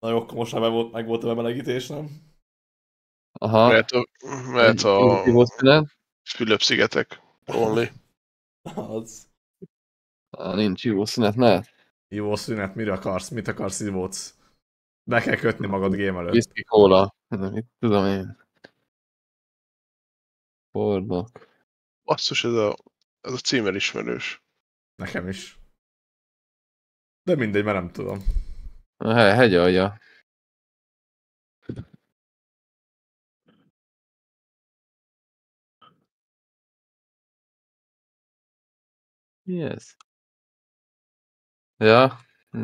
Na jó, akkor most már meg volt a bemelegítés, nem? Aha, Mehet a jó szünet. Fülöp-szigetek only. Az. Nincs jó szünet, ne? Jó szünet, mire akarsz? Mit akarsz, Ivóc? Be kell kötni magad game előtt. Whisky cola. Mit tudom én. Fordok. Basszus, ez a címer ismerős. Nekem is. De mindegy, mert nem tudom. A hegyalja. Mi ez? Ja.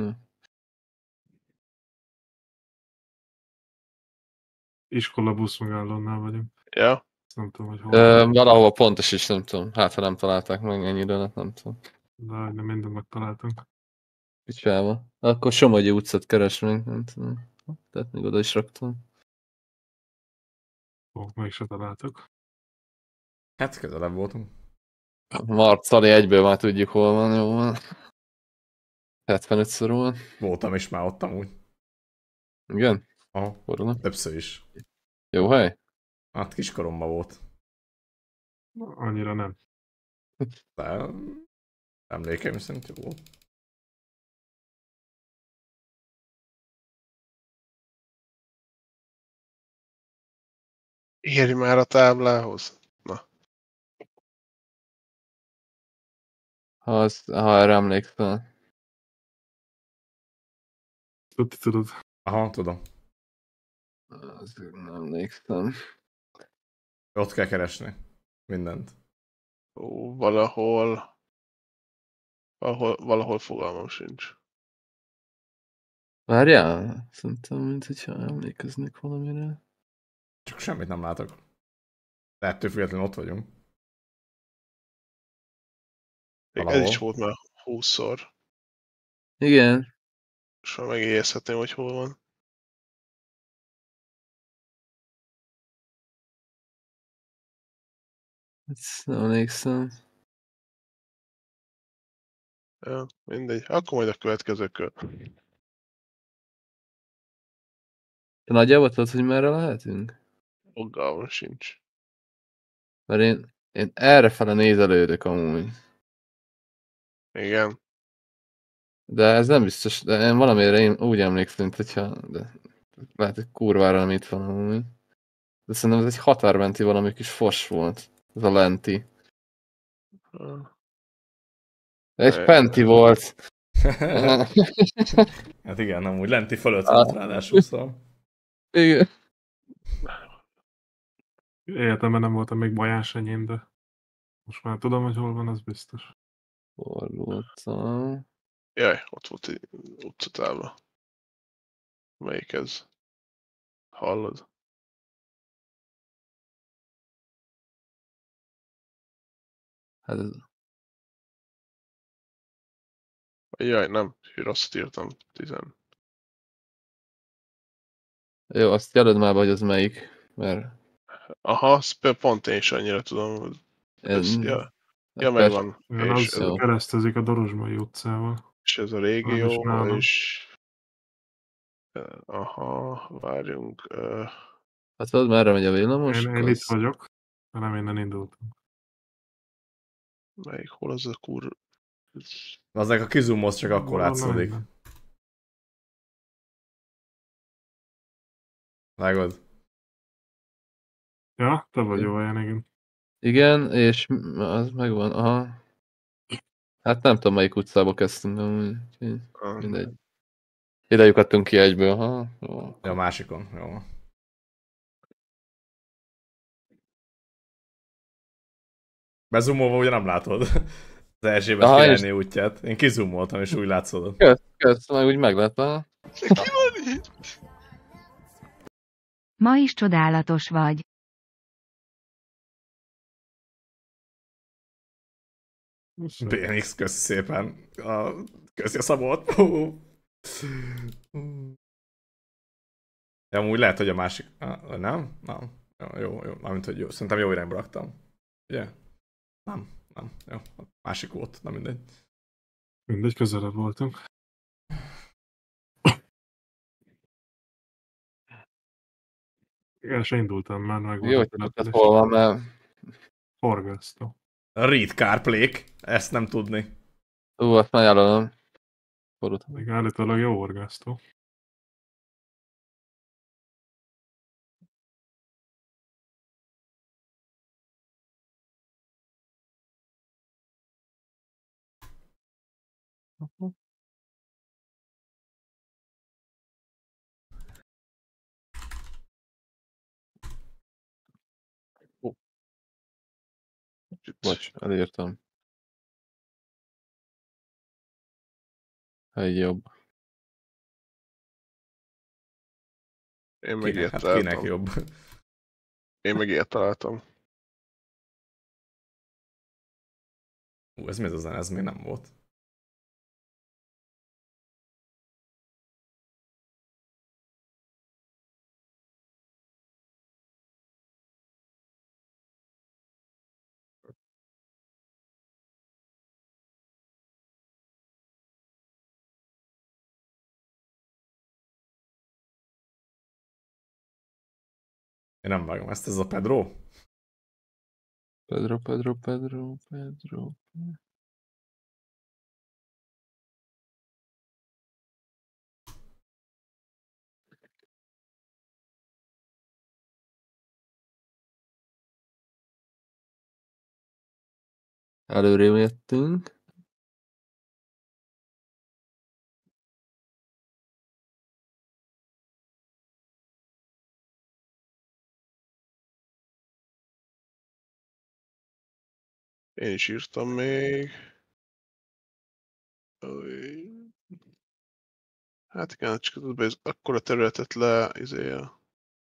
Iskola buszmegállónál vagyunk. Ja? Nem tudom, hogy hol. Valahova pontos is nem tudom. Hát, ha nem találták meg ennyi időt, nem tudom. De nem mindent megtaláltunk. Picsába. Akkor Somogyi utcát keresnénk, nem tudom. Tehát még oda is raktam. Ó, meg se találtuk. Hát közelebb voltunk. Marcali egyből már tudjuk hol van, jó van. 75-ször van. Voltam is már ott amúgy. Igen? Aha, Forró. többször is. Jó hely? Hát kiskoromban volt. Annyira nem. De emlékeim szerint jó volt. Érj már a táblához. Na. Ha erre emlékszel. Tudod. Aha, tudom. Azért nem emlékszem. Ott kell keresni. Mindent. Ó, valahol fogalmam sincs. Várjál? Szerintem, mint hogyha emlékeznék valamire. Csak semmit nem látok. De ettől függetlenül ott vagyunk. Még Valahol. ez is volt már 20-szor. Igen. És már megijeszthetném, hogy hol van. Ezt nem emlékszem. Ja, mindegy. Akkor majd a következő kör. Te nagyjából tudod, hogy merre lehetünk? Fogalmam sincs. Mert én errefele nézelődök amúgy. Igen. De ez nem biztos, de én valamire én úgy emlékszem, mint hogyha... De lehet, hogy kurvára nem itt van amúgy. De szerintem ez egy határmenti valami kis fos volt. Ez a lenti. Egy penti volt. Hát igen, amúgy lenti fölött volt ráadásul, szóval. Igen. Életemben nem voltam még Bajánsenyén, de most már tudom, hogy hol van, az biztos. Hol voltam? Jaj, ott volt egy utcatábla. Melyik ez? Hallod? Hát ez... Jaj, nem. Rosszat írtam. 10. Jó, azt jelöld már be, hogy az melyik. Mert... Aha, pont én is annyira tudom. Ja, megvan. Igen, És az ez, keresztezik a Dorozsmai utcával. és ez a Nem is régió, nálam. és... Aha, várjunk. Hát tudod, merre megy a villamos? Én itt vagyok, de nem innen indultam. Melyik, hol az a kur... Aznak a kizumolsz csak akkor Valahol látszódik. innen. Vágod? Ja, te vagy jó helyen, igen. Igen, és az megvan, aha. Hát nem tudom, melyik utcába kezdtünk, amúgy. Mindegy. Ide lyukadtunk ki egyből, ha? Jó. Ja, a másikon, jó. Bezumolva ugye nem látod az Erzsébet királyné útját. Én kizumoltam és úgy látszódott. Kösz, meg úgy meglátva. Ki van itt? Ma is csodálatos vagy. BNX, köszi szépen. Köszi a szabot. Ja, amúgy lehet, hogy a másik... Nem? Nem. Jó. Mármint, hogy jó. Szerintem jó irányba raktam. Ugye? Nem. Jó. A másik volt. Nem mindegy. Mindegy, közelebb voltunk. El se indultam már, meg Jó, hogy volt a tudtad, település. hol van, mert... Horgasztó. Reed CarPlay, ezt nem tudni. Azt már jelölöm. Forult. Még állítólag jó horgasztó. Bocs, elírtam. Egy jobb. Én meg Kinek, ilyet hát kinek találtam. jobb? Én meg ilyet találtam. Ez mi ez a zene? Ez még nem volt. Én nem vágom ezt, ez a Pedro? Pedro. Előrébb jöttünk. Én is írtam még. Oly. Hát igen, csak tudod, ez akkora területet le, izél.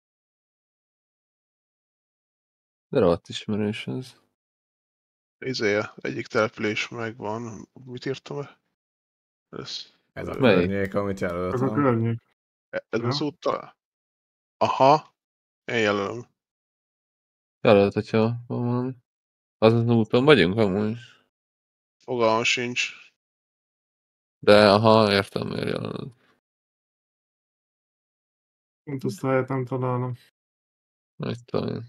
De rohadt ismerős ez. Izél, egyik település megvan. Mit írtam be? Ez a Melyik? környék, amit Ez a jelöltem. környék. Ez Ja. az úttal? Aha, én jelölöm. Jelölt, hogyha van valami. Az úton vagyunk amúgy. Fogalmam sincs. De aha, értem, miért jelölöd. Pont azt a helyet nem találom. Nagy talán.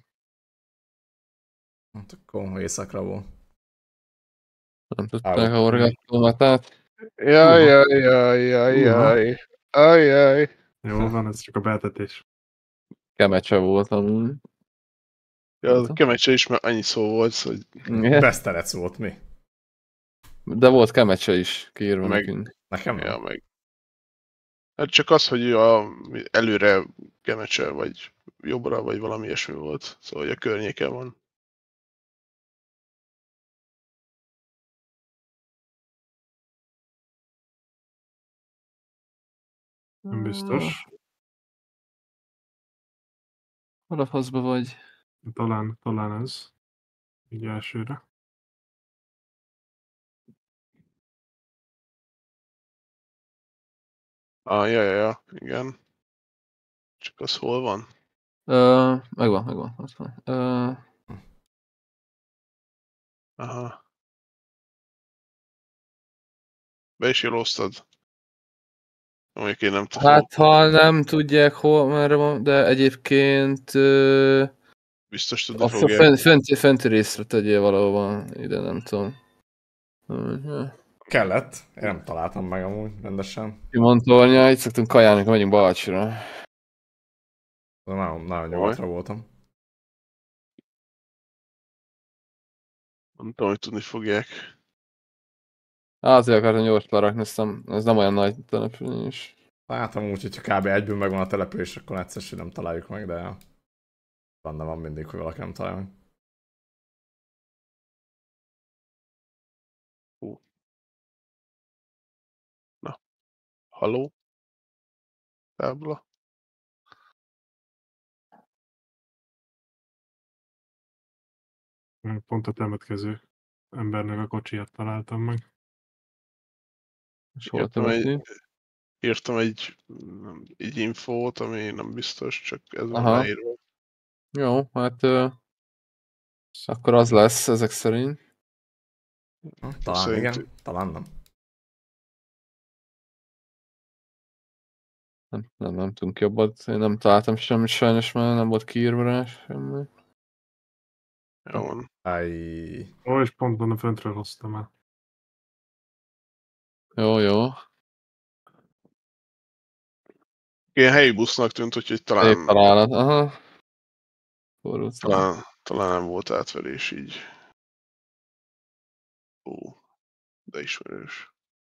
Hát akkor éjszakra volt. Nem tudták a horgászómatát. Jaj, jaj, jaj, jaj, jaj. Ajjaj. Jó van, ez csak a betetés. Kemecse volt amúgy. Ja, az a kemecse is, mert annyi szó volt, hogy Beszterec volt mi? De volt kemecse is kiírva Meg- nekünk. Nekem nem. ja, meg. Hát csak az, hogy előre kemecse, vagy jobbra, vagy valami ilyesmi volt. Szóval, hogy a környéken van. Nem biztos. Hol a faszba vagy? Talán ez. Így elsőre. Ja, igen. Csak az hol van? Megvan. Ott van. Aha. Be is jeloztad. Mondjuk én nem tudom. Hát, ha nem tudják hol, merre van, de egyébként Biztos tudni a fogják. fenti részre tegyél valahova, ide nem tudom. Kellett. Én nem találtam meg amúgy rendesen. Kimontornya, itt szoktunk kajálni, amikor megyünk Balcsira. Nagyon nyugatra voltam. Nem tudom, hogy tudni fogják. Azért akartam gyorsan lerakni, aztán ez nem olyan nagy település. Látom úgy, hogyha kb. Egyből megvan a település, akkor egyszer sem nem találjuk meg, de van mindig, hogy valaki nem találja meg. Halló? Tábla? Pont a temetkező embernek a kocsiját találtam meg. És hol Írtam egy, temetni? írtam egy infót, ami nem biztos, csak ez van Aha. leírva. Jó, hát akkor az lesz ezek szerint. Talán Szerint- igen, talán nem. Nem tudunk jobbat. Én nem találtam semmit sajnos, mert nem volt kiírva rá semmi. Jó van. Áj. Ó, és pont onnan föntről hoztam el. Jó. Ilyen helyi busznak tűnt, úgyhogy Szép talán, találat. Aha. Forró talán nem volt átverés így. Ó, de ismerős.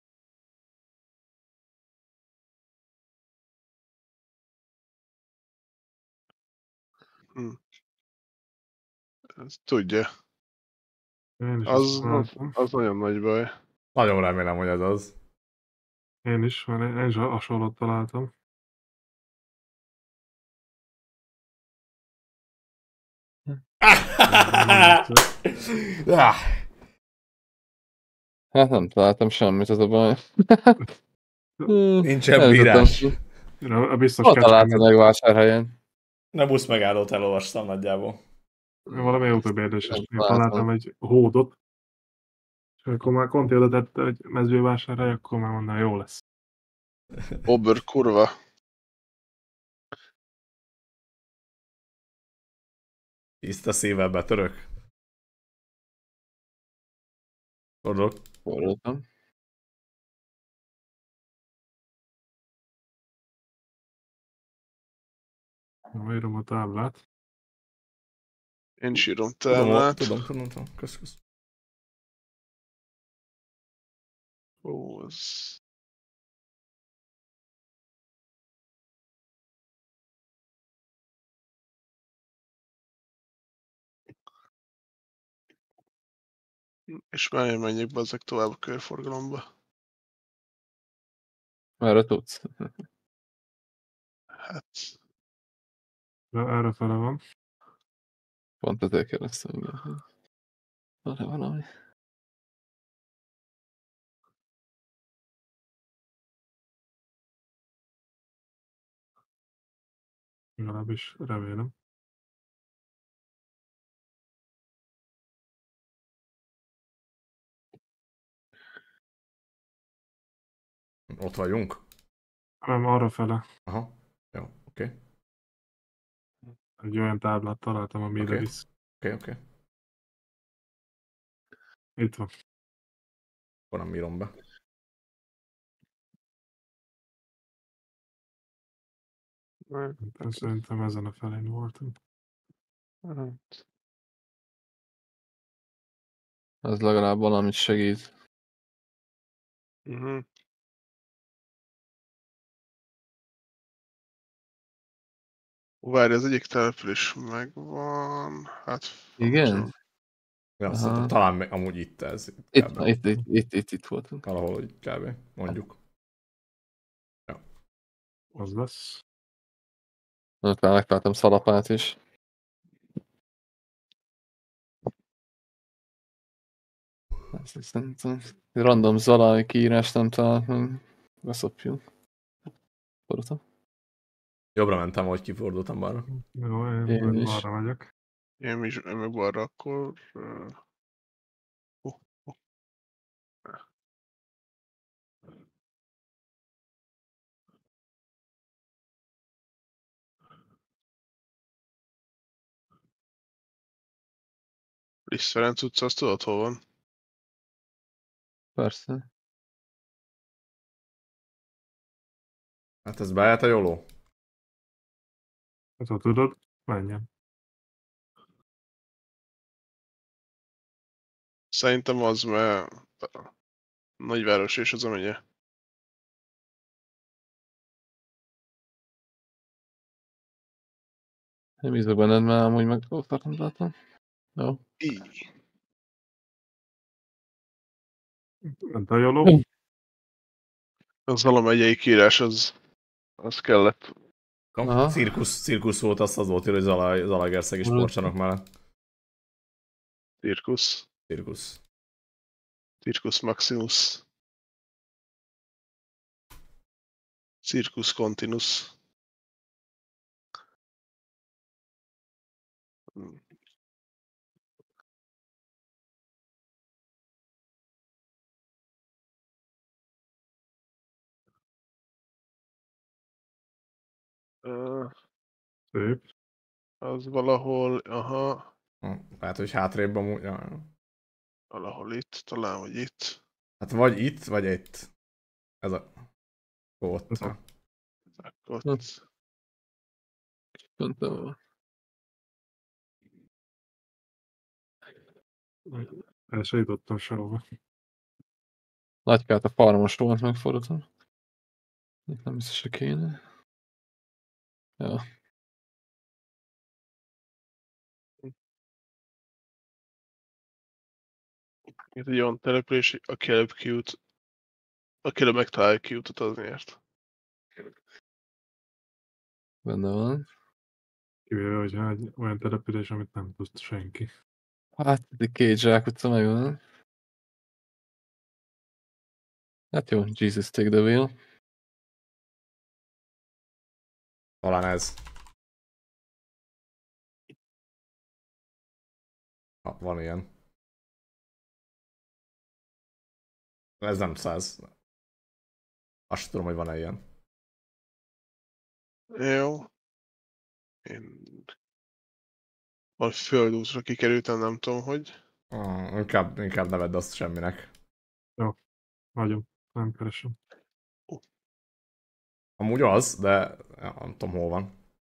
Ezt tudja. Én is Az, azt az, találtam. az nagyon nagy baj. Nagyon remélem, hogy ez az. Én is, mert én is hasonlót találtam. Ah, Hát nem találtam semmit, az a baj. Nincsen Nem bírás. A biztos Hol találtad Kecskemet. meg vásárhelyen? Ne busz megállót elolvastam nagyjából. Valami autóbérlés, és Nem én találtam. találtam egy hódot. És akkor már Conti oda tette, hogy mezővásárhely, akkor már mondom, jó lesz. Ober kurva. Tiszta szívvel betörök. Fordulok. Forrottam. Írom a táblát. Én is írom Tudom. táblát. Kösz. Ó, ez... És már én menjek be ezek tovább a körforgalomba. Merre tudsz? Hát, De erre fele van. Pont ezért kérdeztem, igen. Van-e valami? Legalábbis remélem. Ott vagyunk? Nem, arra fele. Aha. Jó, oké. Egy olyan táblát találtam, ami ide Oké. visz. Oké. Itt van. Akkor nem írom be. Szerintem ezen a felén voltunk. Ez legalább valamit segít. uh-huh. Várj, az egyik település megvan. Hát... Igen? Ja, Aha. szerintem talán amúgy itt ez. Kb. Itt voltunk. Valahol úgy kb. Mondjuk. Az lesz. Ott már megtaláltam szalapát is. Ezt szerintem random zalai kiírást nem talált meg. Beszopjuk. Fordultam. Jobbra mentem, hogy kifordultam balra. Jó, én Én is. balra vagyok. Én meg balra akkor... Liszt Ferenc utca, azt tudod, hol van? Persze. Hát ez beállt a jóló. Hát ha tudod, menjen. Szerintem az, mert a nagyváros és az a megye. Nem bízok benned, mert amúgy meg nem látom. Jó. Így. Ment a jóló. Az valamelyik kiírás, az kellett. Aha. Cirkusz volt, az volt, hogy Zalaegerszegi sportcsarnok mellett. Cirkusz. Cirkusz. Circus Maximus. Circus Continuus. Szép. Az valahol, aha, Lehet, hogy hátrébb amúgy. Ja. valahol itt, talán, hogy itt. Hát vagy itt, vagy itt. Ez a... Ott. Aha. Akkor Hm. ott. Mondtam. El se jutottam sehova. Nagykát a farmos volt megfordultam. Itt nem biztos, hogy kéne. Ja. Itt egy olyan település, aki előbb kijut, aki előbb megtalálja kijutat, az nyert. Benne van. Kivéve, hogyha egy olyan település, amit nem tud senki. Hát, itt két zsákutca megvan. Hát jó, Jesus take the wheel. Talán ez. Ha, van ilyen. Ez nem 100. Azt sem tudom, hogy van-e ilyen. Jó. Én vagy földútra kikerültem, nem tudom, hogy. Inkább ne vedd azt semminek. Nagyon. Nem keresem. Amúgy az, de nem tudom, hol van.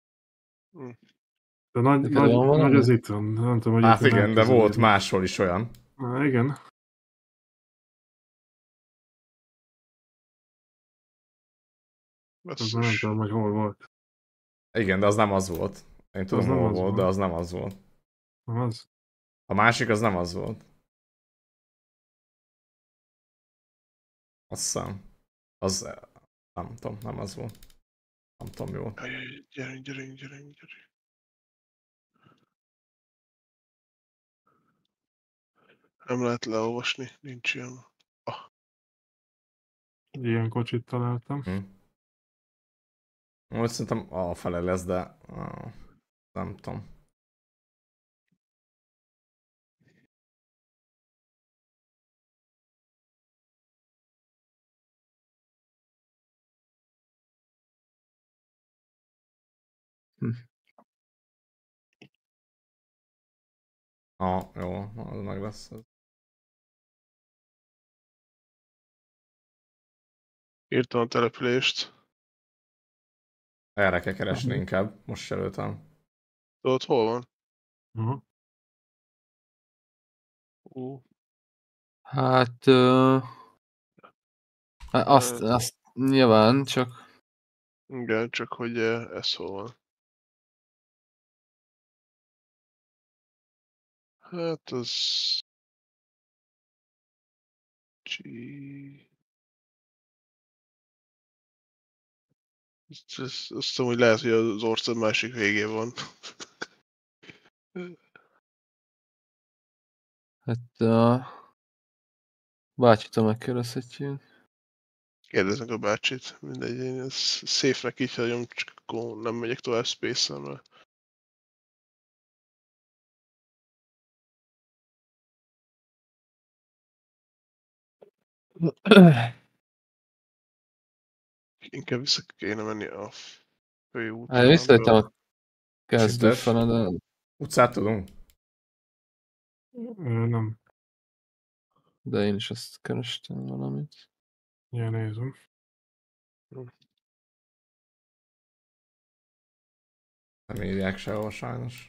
De nagy, Neked nagy, van valami? nagy az itt van. Nem tudom, hogy Hát itt igen, de volt máshol is olyan. Igen. Az nem Basszus. tudom, hogy hol volt. Igen, de az nem az volt. Én tudom, Az nem hol az volt, volt. de az nem az volt. Nem az? A másik az nem az volt. Azt hiszem. Az... Nem tudom, nem az volt. Nem tudom, mi volt. Ajaj, gyerünk. Nem lehet leolvasni, nincs ilyen. Ilyen kocsit találtam. Most szerintem a fele lesz, de... nem tudom. Jó, az meg lesz. Írtam a települést. Erre kell keresni inkább, most előttem. Tudod, hol van? Aha. Hát... azt nyilván, csak... Igen, csak hogy ez hol van. Hát az... Azt tudom, hogy lehet, hogy az ország másik végén van. Hát... bácsitól megkérdezhetjük. Kérdeznek a bácsit, mindegy, én ezt safe-nek így hagyom, csak akkor nem megyek tovább space-en. Inkább vissza kéne menni a főútra. Hát visszajöttem a kezdő Sütes. fele, de... Utcát tudunk? Nem. De én is azt kerestem valamit. Ilyen nézem. Nem írják sehol sajnos.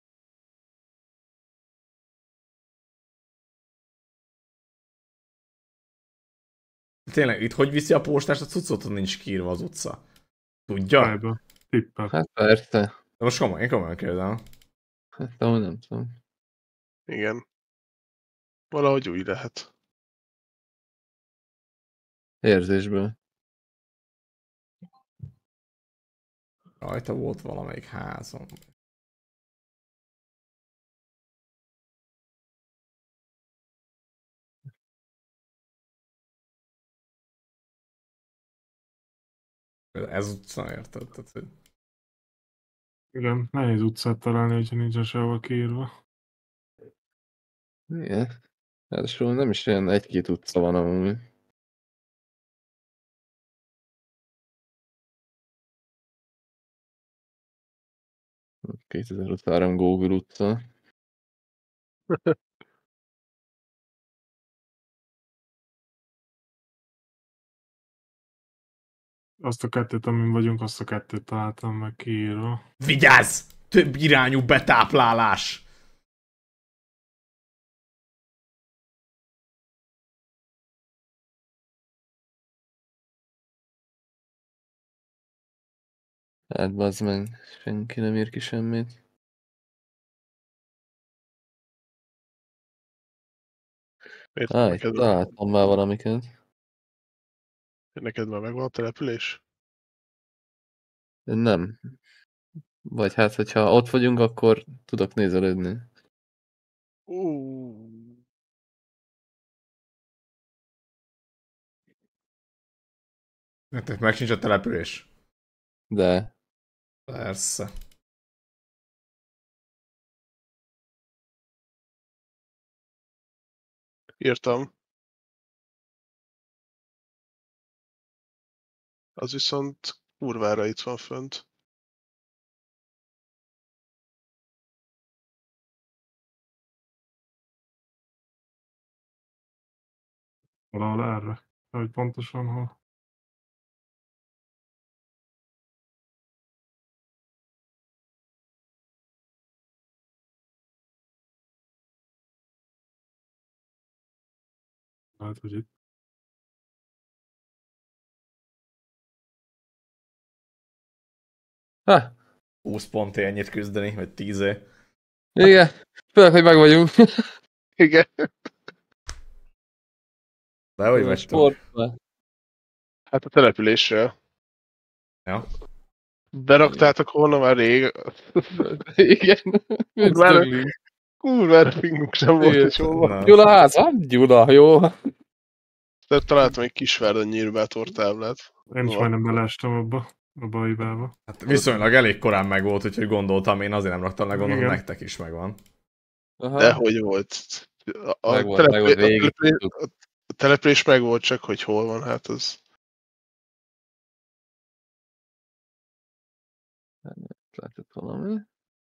Tényleg, itt hogy viszi a postást a cuccot, hogy nincs kiírva az utca? Tudja? Fejből. Tippel. Hát persze. De most én komolyan kérdem. Hát amúgy nem tudom. Igen. Valahogy úgy lehet. Érzésből. Rajta volt valamelyik házon. Ez utca, érted? Tehát, hogy... Igen, nehéz utcát találni, hogyha nincsen sehol kiírva. Igen. Ráadásul nem is olyan egy-két utca van amúgy. 2023 Google utca. Azt a kettőt, amin vagyunk, azt a kettőt találtam meg kiírva. Vigyázz! Több irányú betáplálás! Hát bazd meg, senki nem ír ki semmit. Miért van Itt neked, találtam már valamiket. neked már megvan a település? Nem. Vagy hát, hogyha ott vagyunk, akkor tudok nézelődni. Nektek meg sincs a település? De Persze. Írtam. Az viszont kurvára itt van fönt. Valahol erre. Hogy pontosan hol. Lehet, hogy itt. ha, 20 ponté ennyit küzdeni, vagy 10 -é. igen, főleg, hogy meg vagyunk. Igen. De hogy vagytok? Sportban. Hát a településre. Ja. Beraktátok volna már rég. Igen. Üzdögling. Kurvára fingunk sem volt, Igen. hogy hol van. Na. Gyula háza? Gyula, jó. Tehát találtam egy Kisvárdon nyírbátor táblát. Én is No. majdnem beleestem abba a hibába. Hát viszonylag elég korán megvolt, úgyhogy gondoltam, én azért nem raktam le, gondolom, Igen. nektek is megvan. Aha. De hogy volt? Megvolt végig. A település meg volt, csak hogy hol van, hát az... Lehetett valami.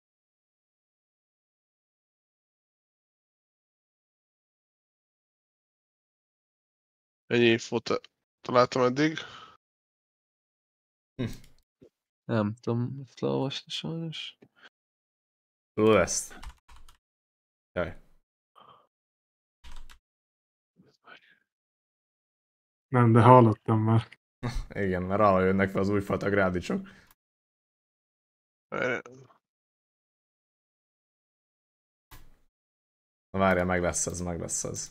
Ennyi infót találtam eddig. Nem tudom ezt leolvasni sajnos. Tudod ezt? Jaj. Nem, de hallottam már. Igen, mert arra jönnek fel az újfajta grádicsok. Na várjál, meg lesz ez, meg lesz ez.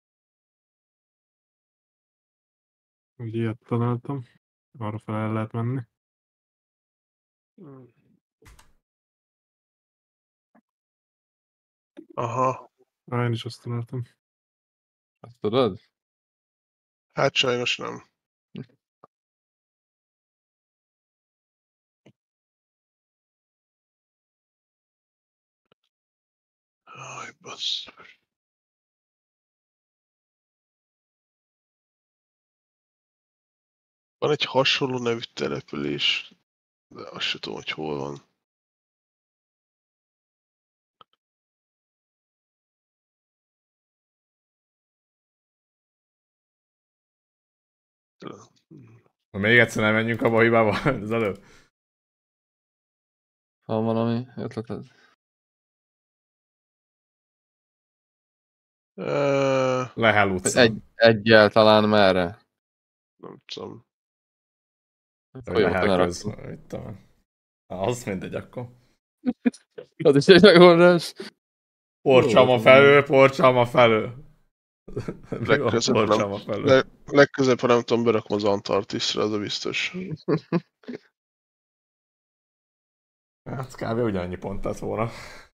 Úgy ilyet találtam. Arra fel el lehet menni. Aha. Én is azt találtam. Azt tudod? Hát sajnos nem. Aj, bassz. Van egy hasonló nevű település, de azt sem tudom, hogy hol van. Ha még egyszer nem menjünk abba a hibába, az előbb. Ha valami ötleted? Lehel Hogy utca. egyáltalán merre? Nem tudom. Vagy Folyókon Lehel köz. elraktam. Mit tudom én. Az mindegy akkor. Az is egy megoldás. Porcsalma felől, porcsalma felől. Mi van Legközelebb porcsalma nem, felől? legközelebb, ha nem tudom, berakom az Antarktiszra, az a biztos. Hát kb. Ugyanannyi pont lett volna.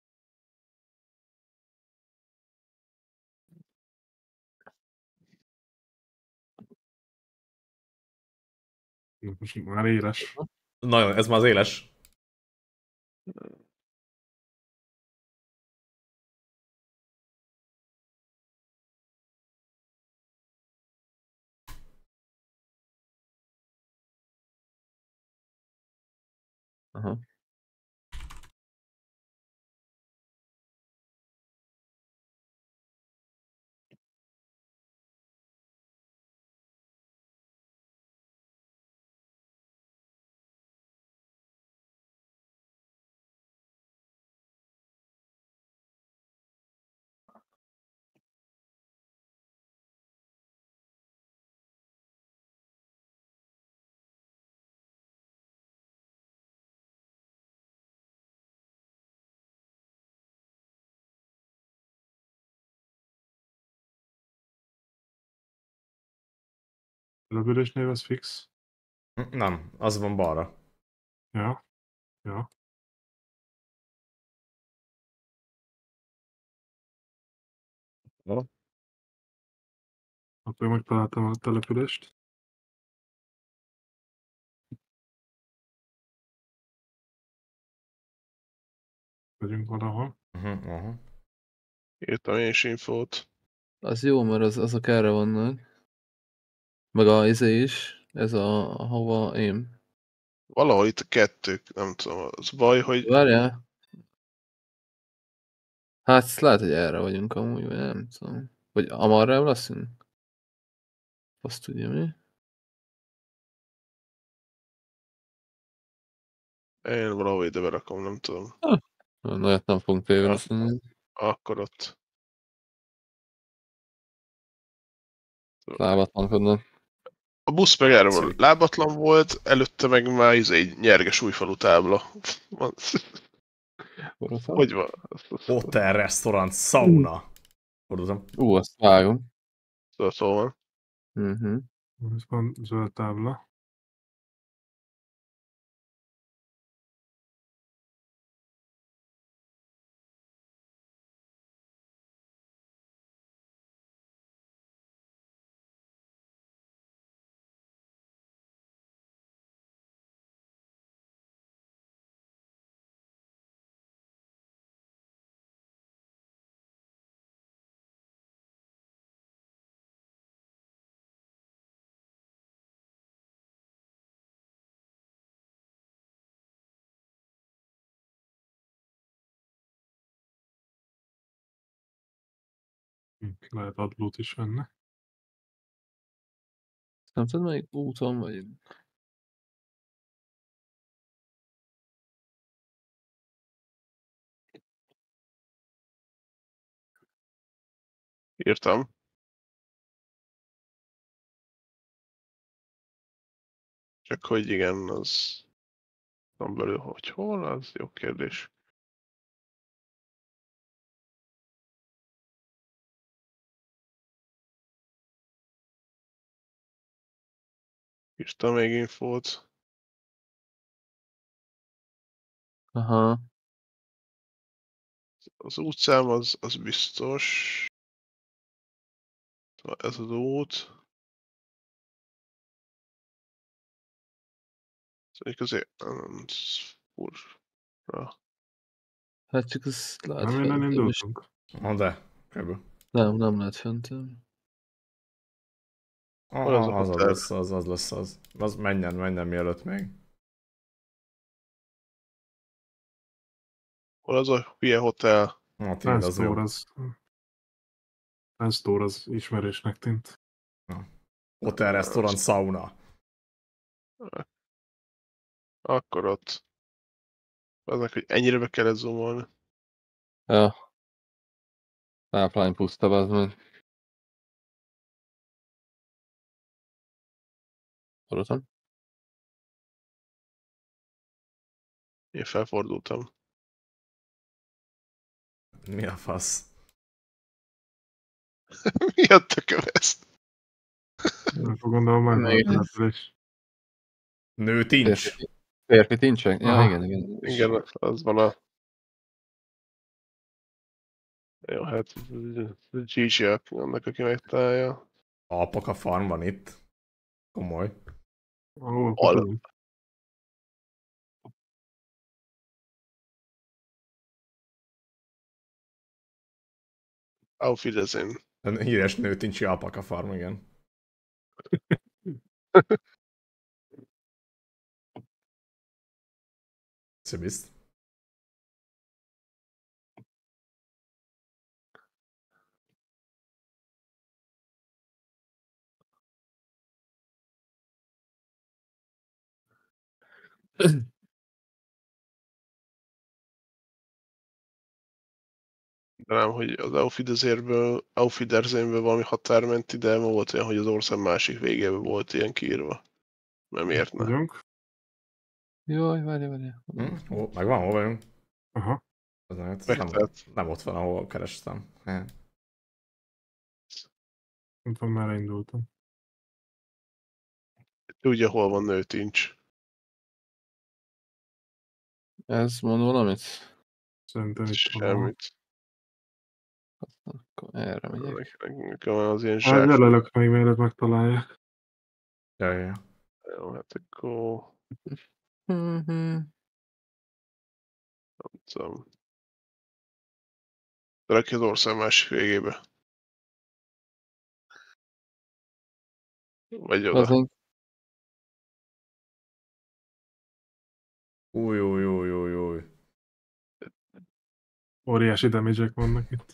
Most már éles. Nagyon, ez már az éles. Aha. Településnév az fix. Nem, az van balra. Ja. Ja. Akkor megtaláltam a települést. Vagyunk valahol. Írtam én is infót. Az jó, mert azok erre vannak. Meg a izé is, ez hova én. Valahol itt a kettők, nem tudom, az baj, hogy Várjál. Hát ezt lehet, hogy erre vagyunk amúgy, vagy nem tudom. Vagy amarra leszünk? Azt tudja mi? én valahol ide berakom, nem tudom. Nagyot nem fogunk tévedni, azt mondani. Akkor ott. Lábatlankodnak. A busz meg erre Szép. volt. Lábatlan volt, előtte meg már egy nyerges újfalu tábla. Hogy van? Hotel, restaurant, sauna. Fordultam. Azt vágom. Szóval van. Ez van zöld tábla. Lehet adlót is venni. Nem tudom, melyik úton vagyunk. Írtam. Csak hogy igen, az nem belül, hogy hol, az jó kérdés. Írtam még infót. Aha. Az útszám az biztos. Ez az út. Mondjuk azért furra. Hát csak ez lehet Nem innen fentem is. indultunk. Na de, kb. Nem lehet fentem. Hol az a Az hotel? lesz, az lesz az. Az menjen mielőtt még. Hol az a hülye hotel? Na, tényleg az jó. Fenstore az ismerősnek tűnt. Hotel, restaurant, sauna. Akkor ott. Aznak, hogy ennyire be kellett zoomolni. Ja. Táplány puszta, az meg. Hallottam? Én felfordultam. Mi a fasz? Mi a tököm ezt? Nem fog gondolom meg Még a település. Nő tincs? Férfi tincsek? Ja, Aha. igen. Igen, az van a... Jó, hát Gigi annak, aki megtalálja. Alpaka farm van itt. Komoly. Ahol Al- tudom. Auf Wiedersehen. Híres nő tincsi alpaka farm, igen. Szibiszt. Nem, hogy az Auf Wiedersehenből valami határ ment ide, ma volt olyan, hogy az ország másik végében volt ilyen kiírva. Nem miért ne? Vagyunk. Jaj, várj. Megvan, hol vagyunk? Aha. Az nem ott van, ahol kerestem. Nem tudom, merre indultam. Tudja, hol van Nőtincs. Ez mond valamit? Szerintem itt van. Semmit. Akkor erre megyek. Nekem az ilyen Hát zsák. jelölök még, mielőtt megtalálják. Ja. Jó, hát akkor... Mhm. Tudom. Rakj az ország másik végébe. Vagy oda. Az én Új. Óriási damage-ek vannak itt.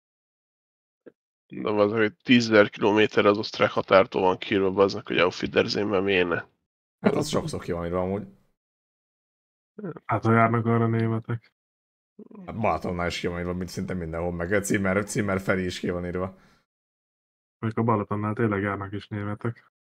De az, hogy 10.000 kilométer az osztrák határtól van kiírva, aznak, hogy Auf Wiedersehen, mert miért Hát az sokszor ki van írva amúgy. Hát ha járnak arra németek. Hát Balatonnál is ki van írva, mint szinte mindenhol, meg címer felé is ki van írva. Még a Balatonnál tényleg járnak is németek.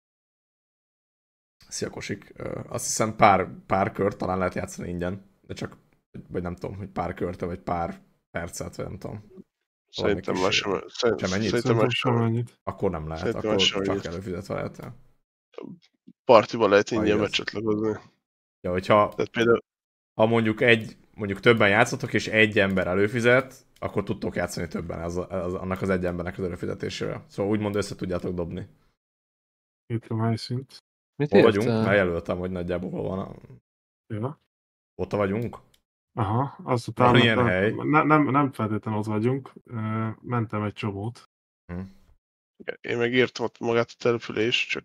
Szia Kosik. Azt hiszem pár kört talán lehet játszani ingyen, de csak, vagy nem tudom, hogy pár körte, vagy pár percet, vagy nem tudom. Szerintem már sem. Sem ennyit? Szerintem már sem. annyit. Akkor nem lehet, Szerintem akkor sem csak ennyit. előfizetve lehet. Partiba lehet ingyen igaz. becsatlakozni. Ja, hogyha Tehát például ha mondjuk többen játszotok, és egy ember előfizet, akkor tudtok játszani többen annak az egy embernek az előfizetésével. Szóval úgymond össze tudjátok dobni. Itt a helyszínt. mit Hol vagyunk? érte? Mert jelöltem, hogy nagyjából hol van. Ja. Ott vagyunk? Aha, Van ilyen azután hely? nem feltétlenül ott vagyunk. Mentem egy csomót. én megírtam ott magát a települést, csak...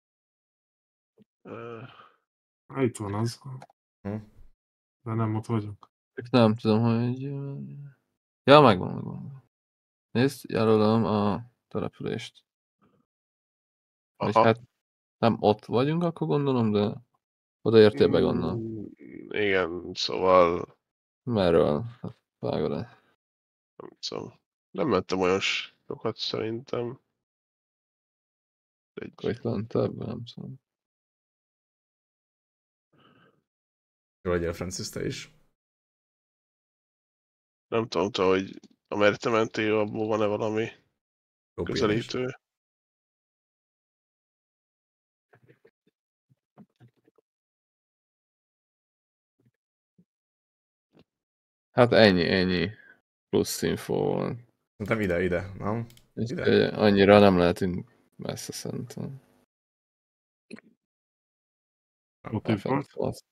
Itt van az. Hm. De nem ott vagyunk. Csak nem tudom, hogy... Ja, megvan. Nézd, jelölöm a települést. Vagy Aha. hát nem ott vagyunk, akkor gondolom, de odaértél be, gondolom. Igen, szóval... Merről? Hát, vágod-e? Nem tudom. Nem mentem olyan sokat szerintem. Akkor itt lentebb, nem tudom. Jó legyél, Francis, te is. Nem tudom, te, hogy amerre te mentél, abból van-e valami Jó közelítő. Hát ennyi. Plusz info van. Szerintem ide, nem? És Ide. annyira nem lehetünk messze szerintem. Ott itt volt.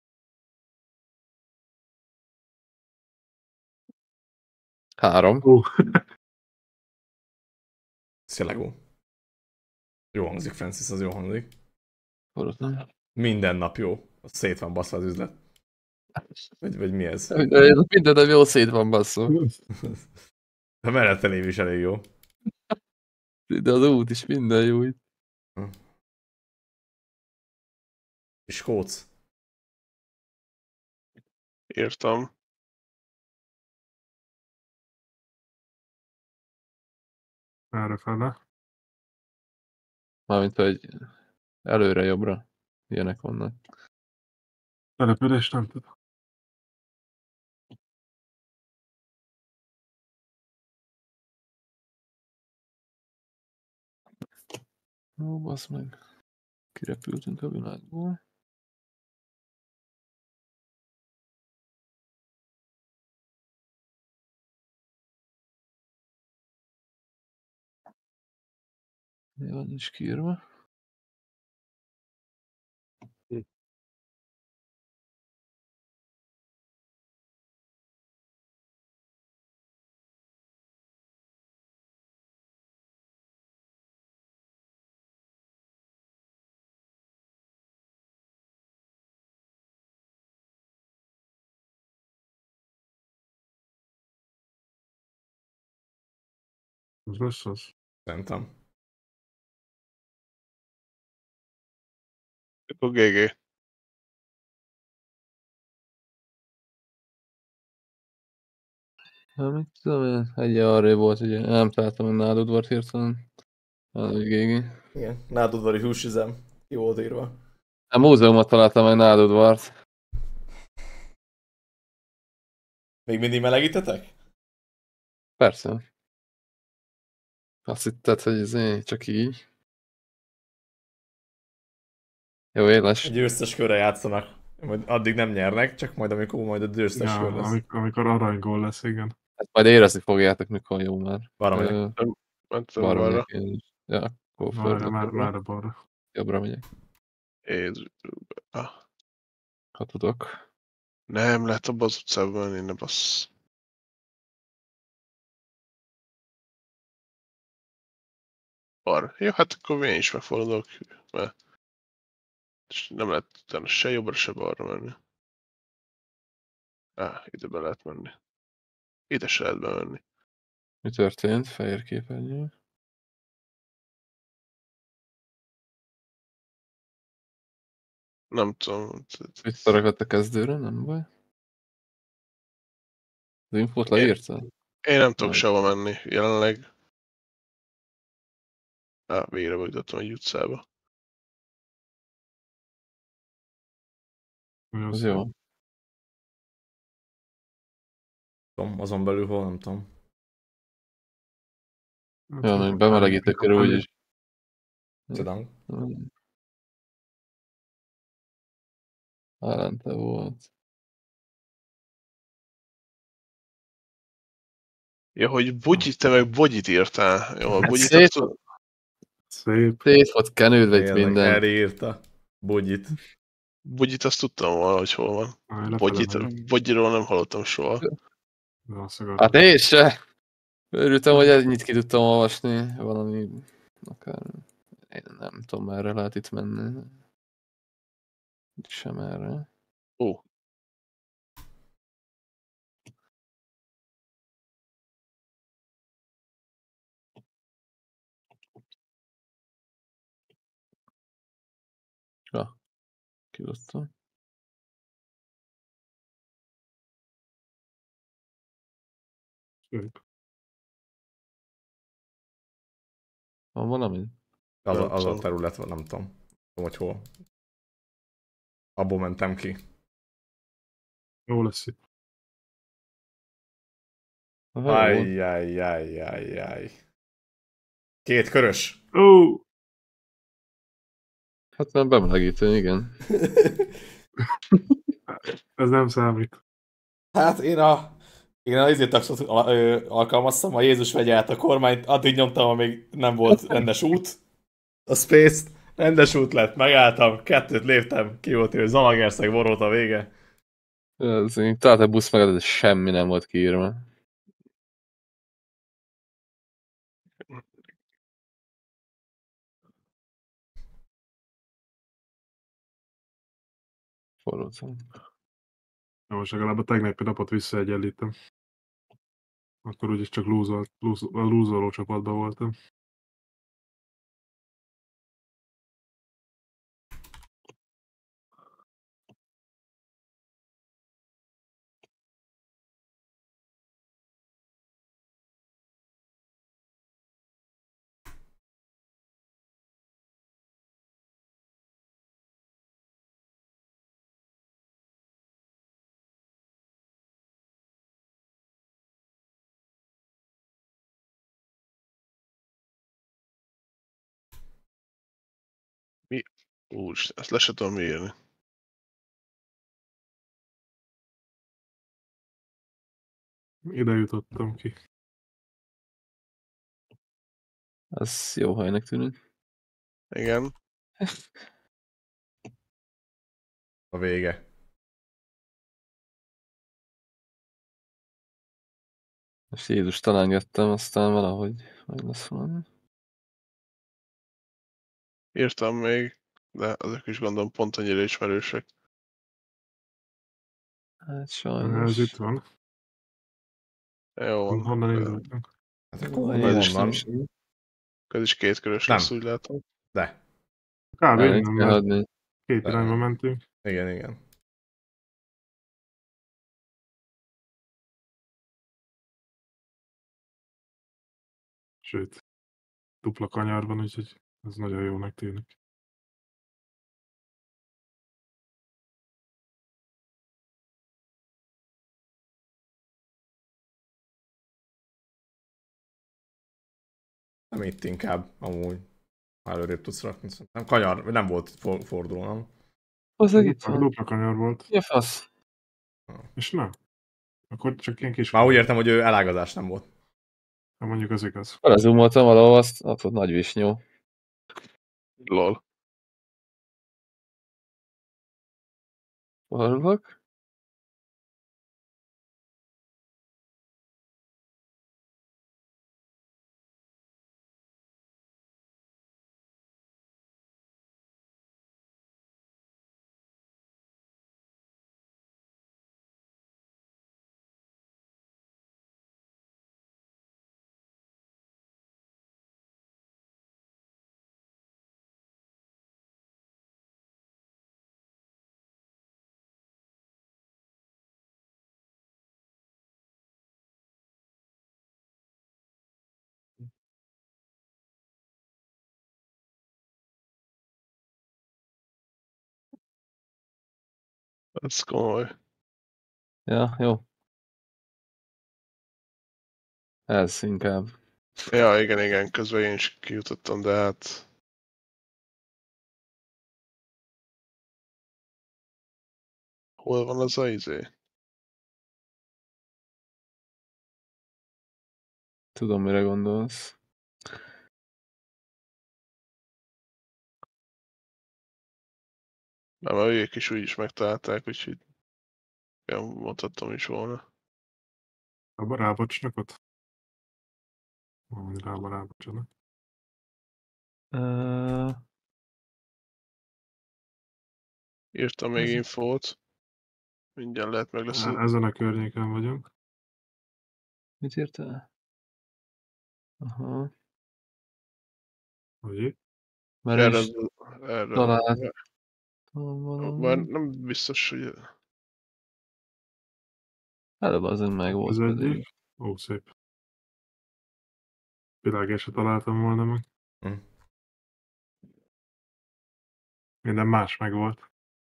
3. Szia, Lego. Jó hangzik, Francis, az jó hangzik. Forradalom. Minden nap jó. Az szét van baszva az üzlet. Vagy mi ez? Mindenem jó szét van, basszó. A mellette lévő is elég jó. De az út is minden jó itt. És Kóc. Írtam. Errefele. Mármint, hogy előre, jobbra. Ilyenek vannak. Település nem tudom. Ó, bassz meg. Kirepültünk a világból. Mi van, nincs kiírva? Az lesz az. Szerintem. Akkor GG. Hát mit tudom én, egy arrébb volt, ugye nem találtam, hogy nálad volt hirtelen. Hogy GG. Igen, nádudvari húsüzem. Jó volt írva. A múzeumot találtam meg Nádudvart. Még mindig melegítetek? Persze. Azt hitted, hogy csak így. Jó éles. Egy győztes körre játszanak. Majd addig nem nyernek, csak majd amikor majd a győztes kör lesz. Amikor aranygól lesz, igen. Hát majd érezni fogjátok, mikor jó már. Arra megyek. Mentem Balra balra. megyek én is. Ja, akkor Várj, fordulok már, jobbra. már balra. Jobbra megyek. Jézus. Ha tudok. Nem, lehet abba az utcába menni, ne bassz. Balra. Jó, hát akkor én is megfordulok, mert nem lehet utána se jobbra, se balra menni. Ide be lehet menni. Ide se lehet bemenni. Mi történt? Fehér képernyő. Nem tudom. Itt ragadt a kezdőre, nem baj. Az infót leírta? Én nem tudok Nem. sehova menni jelenleg. Végre beugrottam egy utcába. Az jó. Tudom, azon belül hol, nem tudom. Ja, még bemelegítő körül úgyis. Tudom. Állente volt. Ja, hogy bugyit, te meg bogyit írtál. Jó, a Hát bugyit szép. azt Szép. Szét volt kenődve itt Tényleg, minden. Harry írta. Bugyit. Bugyit azt tudtam volna, hogy hol van. Lefele megyek. Bogyiról nem hallottam soha. Hát én se. Örültem, hogy ennyit ki tudtam olvasni. Valami... Akár... Én nem tudom, merre lehet itt menni. Sem erre. Ó, Ja. Kidottam. Szép. Van valami? Az, Nem az a tudom. terület, nem tudom, hogy hol. Abból mentem ki. Jó lesz itt. Ajjajjajjajjaj. Két körös. Ó! Hát nem bemelegítő, igen. Ez nem számít. Hát én a izétaxot alkalmaztam, a Jézus vegye át a kormányt, addig nyomtam, amíg nem volt rendes út. A Space-t, rendes út lett, megálltam, kettőt léptem, ki volt ő, Zalagerszeg, volt a vége. Talált egy busz meg, de semmi nem volt kiírva. Forrócom. Jó, most legalább a tegnapi napot visszaegyenlítem. Akkor úgyis csak lúzoló csapatban voltam. úristen, ezt le se tudom írni. Ide jutottam ki. Ez jó helynek tűnik. Igen. A vége. Most Jézus találgattam, aztán valahogy meg lesz valami. Írtam még, de azok is gondolom pont annyira ismerősek. Hát Ez sajnos. itt van. Jó van. Honnan indultunk? Hát akkor Ez is onnan. Ez is kétkörös Nem. lesz, úgy látom. De. Kb. Itt innen, kell mert adni. két De. irányba mentünk. Igen, igen. Sőt, dupla kanyar van, úgyhogy ez nagyon jónak tűnik. Nem itt inkább, amúgy. Előrébb tudsz rakni. Nem kanyar, nem volt forduló, nem? Az itt van. Dupla kanyar volt. Ja, fasz. És nem. Akkor csak ilyen kis... Már úgy értem, hogy ő elágazás nem volt. Ha mondjuk az igaz. Belezumoltam valahol, azt ott volt nagy visnyó. Lol. Hallok? Ez komoly. Ja, jó. Ez inkább. Ja, igen, közben én is kijutottam, de hát... Hol van az a izé? Tudom, mire gondolsz. Nem, mert ők is úgy is megtalálták, úgyhogy... Ja, mondhattam is volna. A rábocsnakot? Rábocsanak. Írtam még Ez- infót. Mindjárt lehet meg lesz. Ezen a környéken vagyunk. Mit írtál? Aha. Hogy? Mert Erre, is erre. találtam Már valami. nem biztos, hogy... Előbb azon meg volt Az pedig. egyik. Ó, szép. Világásra találtam volna meg. Hm. Minden más meg volt.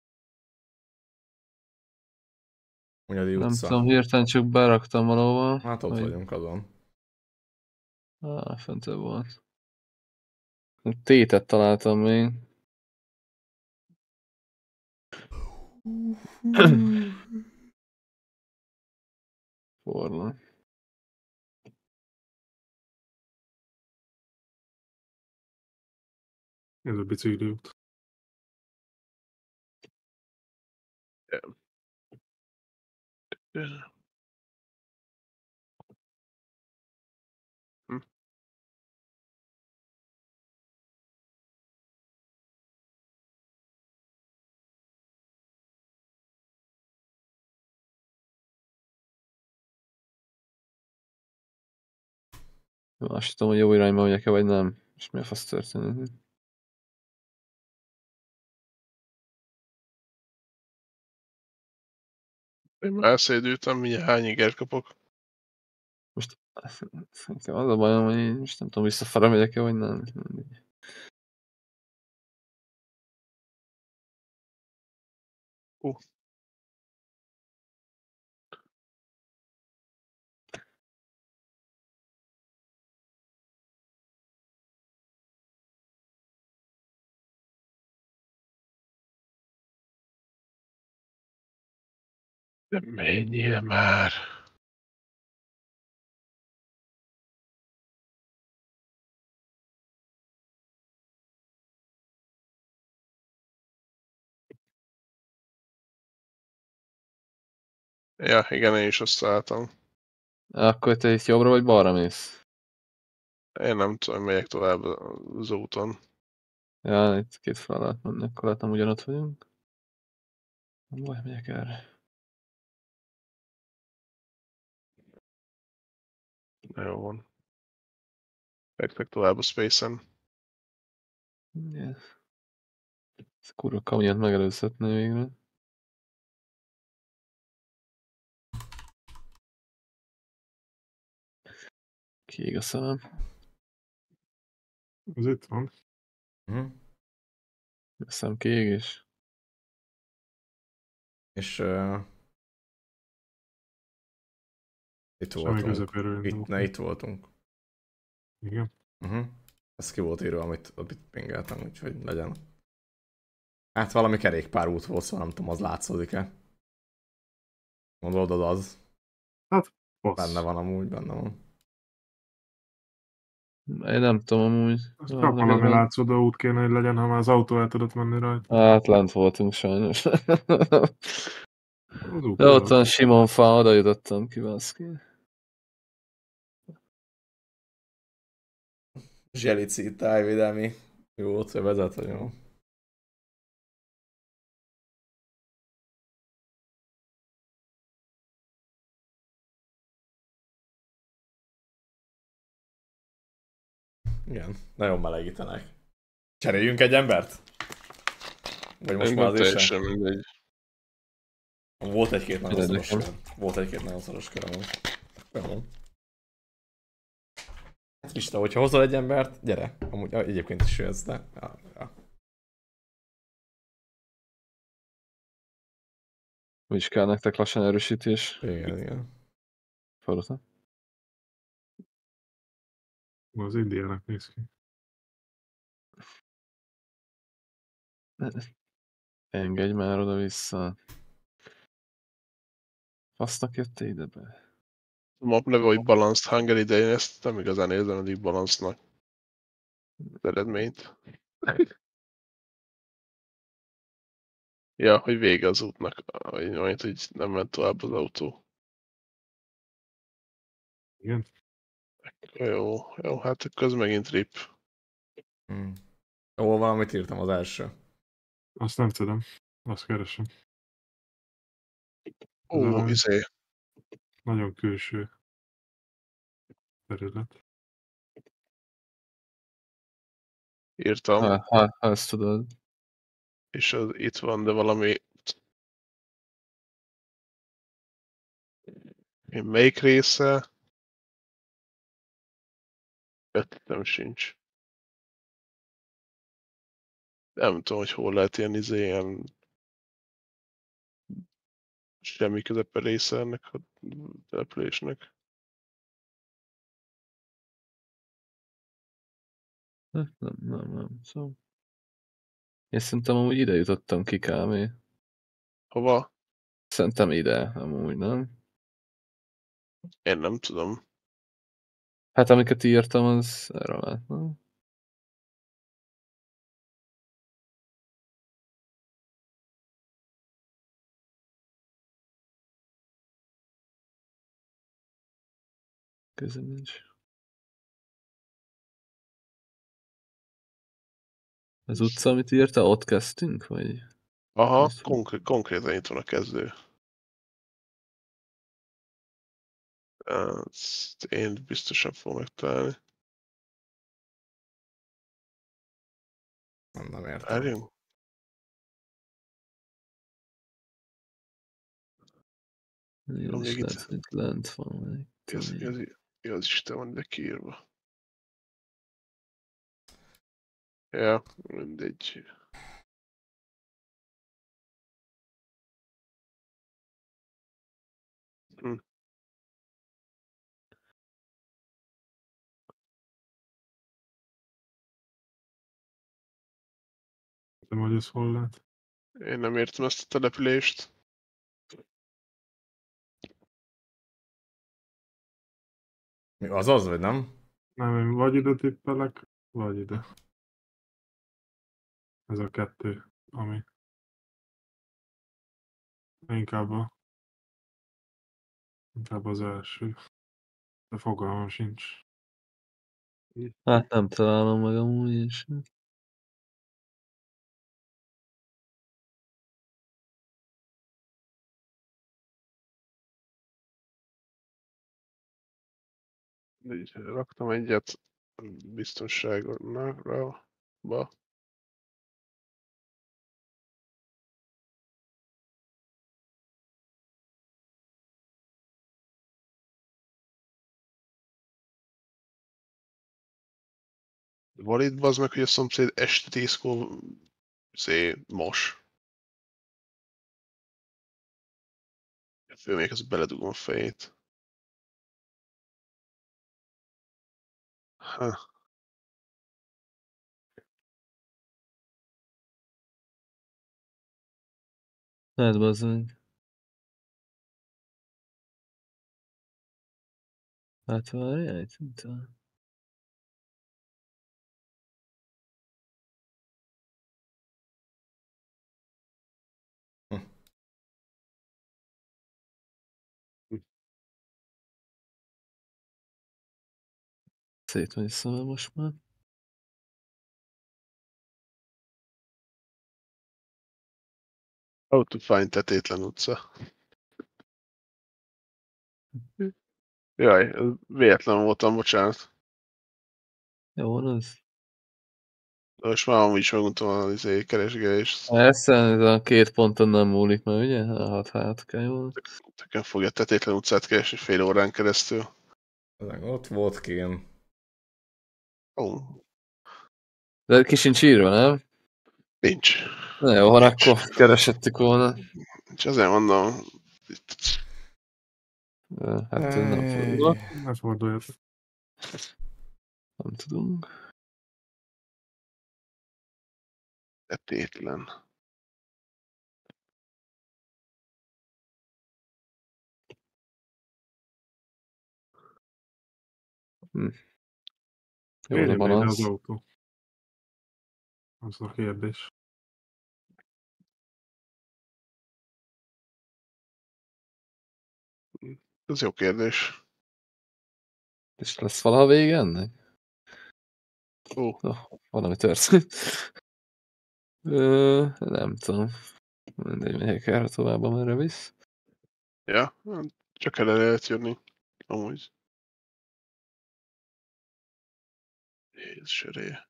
Hunyadi Nem utca. tudom, hirtelen csak beraktam valahova. Hát ott vagyunk azon. Föntebb volt. Tétet találtam még. Forma. Ez a bicikliút. Hm. Azt tudom, hogy jó irányba megyek-e, vagy nem. És mi a fasz történik? Én már elszédültem, mindjárt hány ingert kapok. Most nekem az a bajom, hogy én most nem tudom, visszafele megyek-e, vagy nem. Uh. De menjél már! Ja, igen, én is azt találtam. Akkor te itt jobbra vagy balra mész? Én nem tudom, megyek tovább az úton. Ja, itt két fel lehet menni, akkor lehet nem ugyanott vagyunk. Nem baj, megyek erre. Na jó van. Fektek tovább a Space-en. Yeah. Ez kurva kamiont megelőzhetné végre. Kiég a szemem. Az itt van. Hm. A szem kiégés. És itt Semmi voltunk. közepéről indultunk. Itt voltunk. Igen. Ez ki volt írva, amit pingeltem, úgyhogy legyen. Hát valami kerékpárút volt, szóval nem tudom, az látszódik-e. Mondod, az. Hát, Benne passz. van amúgy, benne van. Én nem tudom amúgy. Az Ja, csak neked valami van? látszódó út kéne, hogy legyen, ha már az autó el tudott menni rajta. Hát lent voltunk sajnos. Az út De ott jó. van Simon fa, oda jutottam ki, baszki. Zselici tájvédelmi. Jó, ott vezet, vagy jó. Igen, nagyon melegítenek. Cseréljünk egy embert? Vagy most már Engem azért teljesen sem? mindegy. Volt egy-két nagyon Mindegy szoros nekem. kör. Volt egy-két nagyon szoros kör amúgy. Jó. Hát Krista, hogyha hozol egy embert, gyere. Amúgy egyébként is jössz, de... Ja. Úgy is kell nektek lassan erősítés. Igen. Fordultam. Az indiának néz ki. Engedj már oda-vissza. Fasznak jöttél ide be? A map neve, hogy Balanced Hungary, de én ezt nem igazán érzem eddig balancnak az eredményt. Ja, hogy vége az útnak, majd hogy nem ment tovább az autó. Igen. Jó, jó, hát akkor ez megint rip. Jó, valamit írtam az első. Azt nem tudom. Azt keresem. Ez Ó, valami izé, nagyon külső terület. írtam, Ha ezt tudod. és az itt van, de valami... Melyik része? Ötletem sincs. Nem tudom, hogy hol lehet ilyen ilyen semmi közepe része ennek a településnek. Nem. Szóval... Én szerintem amúgy ide jutottam ki kávé. Hova? Szerintem ide, amúgy, nem? Én nem tudom. Hát amiket írtam, az erre lett, nem? Közben nincs. Az utca, amit írta, ott kezdtünk, vagy? Aha, Ezt- konkrétan itt van a kezdő. Ezt én biztosan fogom megtalálni. Nem értem. Várjunk. Igen, Még és itt. lehet, hogy lent van. Vagy Igaz Isten van ide kiírva. Ja, mindegy. Hm. Nem, hogy ez hol lehet. Én nem értem ezt a települést. Mi az, vagy nem? Nem, én vagy ide tippelek, vagy ide. Ez a kettő, ami inkább az első. De fogalmam sincs. Hát nem találom meg amúgy is. Így raktam egyet biztonságra. Van itt bazd meg, hogy a szomszéd este 10-kor mos. Főmegyek, az beledugom a fejét. Ha. Hát bazzeg. Hát várjál, itt nem tudom. Szétmegy szóval most már. How to find Tetétlen utca. Jaj, véletlen voltam, bocsánat. Jó van az. De most már amúgy is meguntam az keresgélést. Persze, ez a 2 ponton nem múlik, mert ugye? Hát kell jól. Nekem fogja Tetétlen utcát keresni fél órán keresztül. Ott volt kén. Ó, De ki sincs írva, nem? nincs. Na jó, van, akkor keresettük volna. És azért mondom, Hát ez nem fordul. Ne forduljatok. Nem tudunk. Tetétlen. Jó, Miért de jön ide az balansz. autó? Az a kérdés. Ez jó kérdés. És lesz valaha vége ennek? Ó, Valami történt. Nem tudom. Mindegy, megyek erre tovább, amerre visz. ja, csak el lehet jönni. Amúgy. Jézus ereje.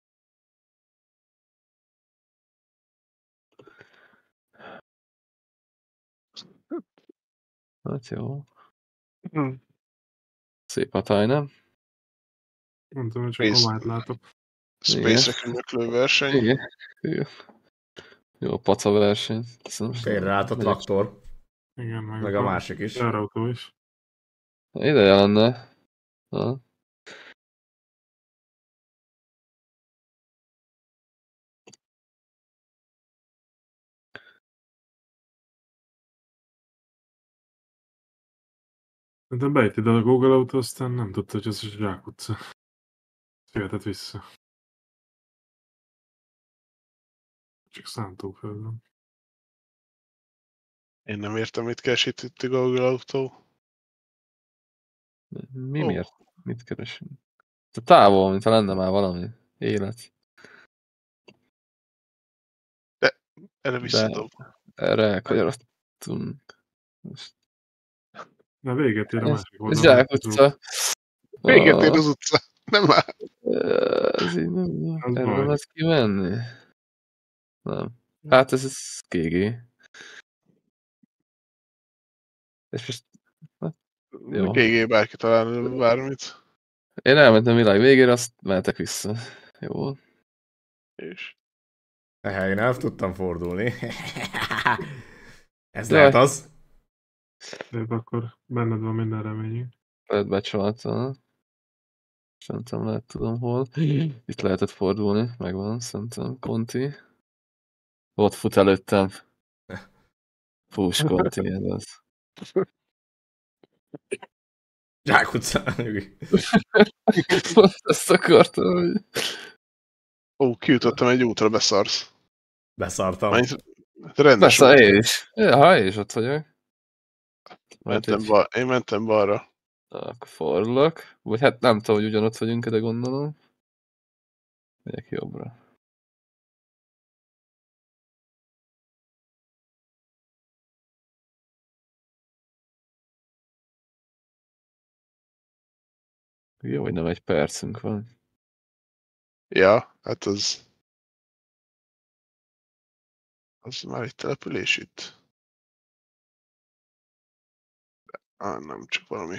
Hát jó. Hm. Szép hatály, nem? Mondtam, hogy csak Pénz. homályt látok. Space-re könyöklő verseny. Igen. Igen. Jó, paca verseny. Félre állt a traktor. Igen, Meg a másik is. autó is. Ideje lenne. Ha. De bejött ide a Google autó, aztán nem tudta, hogy ez a Zsák utca. Jöhetett vissza. Csak Szántóföldön. Én nem értem, mit keresít itt a Google autó. Mi Ó. miért? Mit keresünk? A távol, mintha lenne már valami élet. Erre visszadob. Erre elkanyarodtunk. Most... De véget ér a másik Ez oldalon. Zsák utca. Véget ér az utca. Nem már. Ez így nem... Az Erre baj. nem lehet kimenni? Nem. Hát ez GG. És most... Jó. GG bárki talál bármit. Én elmentem világ végére, azt mehetek vissza. Jó. És Én el tudtam fordulni. Ez Jaj. lehet az. De akkor benned van minden reményünk. Lehet becsalta. Szerintem lehet, tudom hol. Itt lehetett fordulni, megvan, szerintem. Conti. Ott fut előttem. Fús, Conti, ez az. Zsák utca. Ezt akartam, hogy... ó, kijutottam egy útra, beszarsz. Beszartam. Mennyit? Rendes Persze, út. én is. Ja, én is ott vagyok. Én mentem balra. Akkor fordulok. Vagy hát nem tudom, hogy ugyanott vagyunk, de gondolom. Megyek jobbra. Jó, hogy nem egy percünk van. Ja, hát az már egy település itt. Nem, csak valami.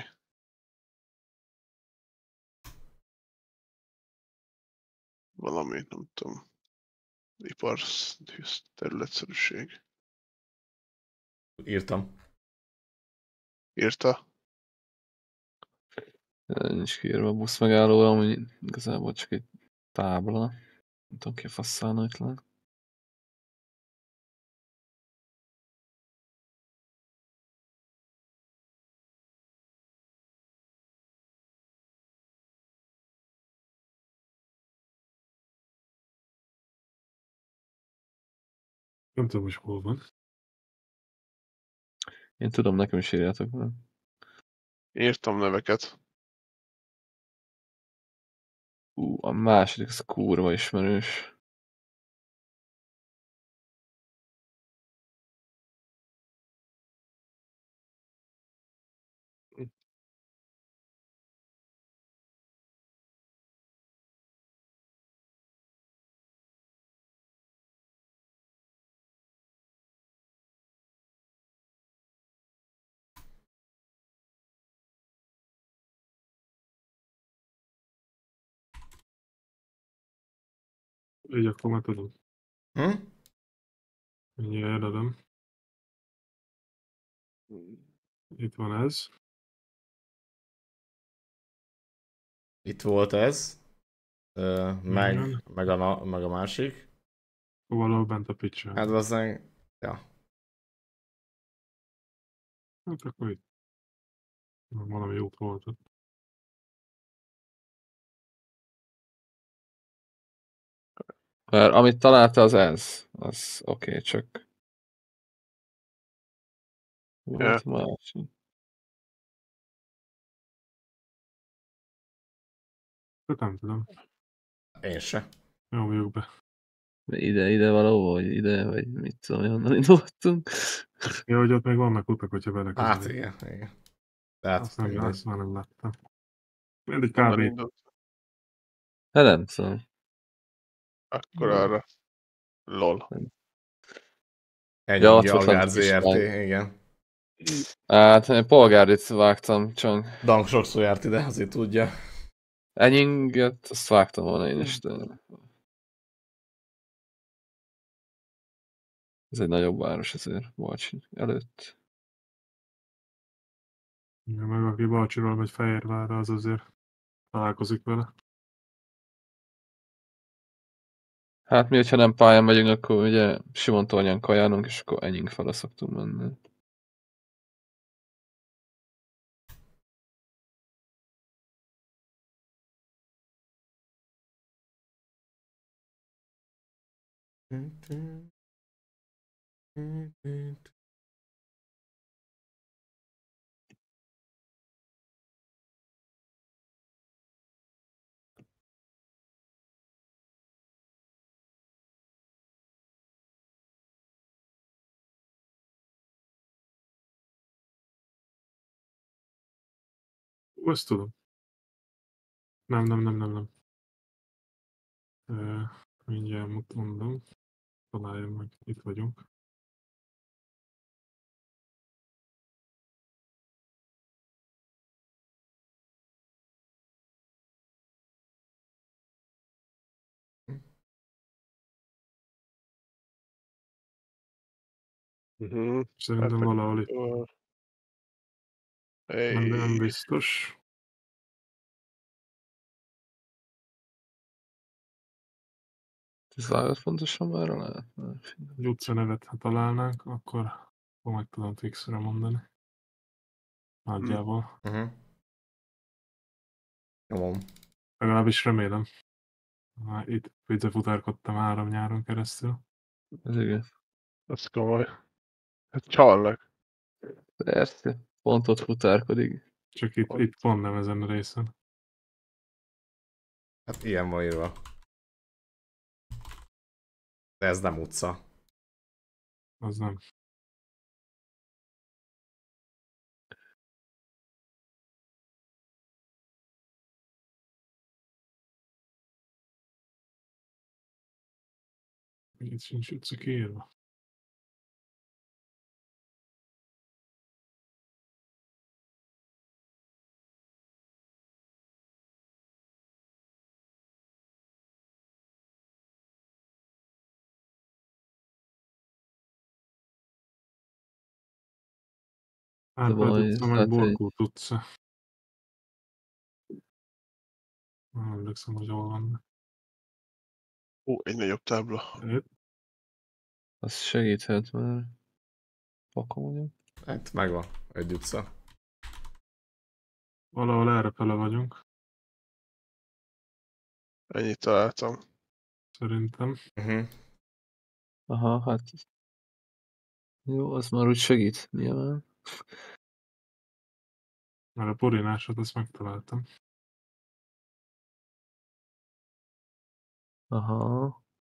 Valami, nem tudom. Ipar területszerűség. Írtam. Írta? Nincs kiírva a busz megállóra, ami igazából csak egy tábla. Nem tudom, ki a fasszállna itt le. Nem tudom, hogy hol van. Én tudom, nekem is írjátok meg. Írtam neveket. A második, az kurva ismerős. Így akkor már tudom. Hm? Mindjárt eladom. Itt van ez. Itt volt ez. Igen. Meg a másik. Valahol bent a pitch-en. Hát valószínűleg... Ja. Hát akkor itt. Valami jót volt ott. Mert amit találta, az ez. Az oké, csak... Volt a másik. Hát nem tudom. Én se. Jó vagyok be. Ide valahol, vagy ide, vagy mit tudom, hogy honnan indultunk. Ja, hogy ott még vannak utak, hogyha Hát beleközelít. igen. Tehát Azt nem, mindegy. azt már nem láttam. Mindegy Honnan kb. indult? Hát nem tudom. Akkor arra. LOL. Ennyi Ja, ott volt Algár lent a ZRT, kislány. igen. Hát én polgárit vágtam, csak Dank sokszor járt ide, azért tudja. Enyinget, azt vágtam volna én is, de... Ez egy nagyobb város azért, Balcsi előtt. Ja, meg aki Balcsiról megy Fehérvárra, az azért találkozik vele. Hát mi, hogyha nem pályán megyünk, akkor ugye Simontornyán kajálunk, és akkor Enying fele szoktunk menni. Azt tudom. Nem. Mindjárt mondom. Találjam meg. Itt vagyunk. Szerintem Hát, valahol itt. Nem biztos. Ez vágott pontosan már lehet? Egy utcanevet, ha találnánk, akkor meg tudom fixre mondani. Nagyjából. Nyomom. Legalábbis remélem. Itt pizzafutárkodtam 3 nyáron keresztül. Ez igen. Az komoly. Hát csalnak. Persze, pont ott futárkodik. Csak itt pont nem ezen a részen. Hát ilyen van írva. De ez nem utca. Az nem. Itt sincs utca kiírva. Árpád utca, meg Borkút utca. Nem emlékszem, hogy hol van. Egy nagyobb tábla. Az segíthet már. Pakom vagyok. Hát megvan. Egy utca. Valahol errefele vagyunk, Ennyit találtam. szerintem. Aha, hát Jó, az már úgy segít, nyilván. Mert a porinásot azt megtaláltam. Aha.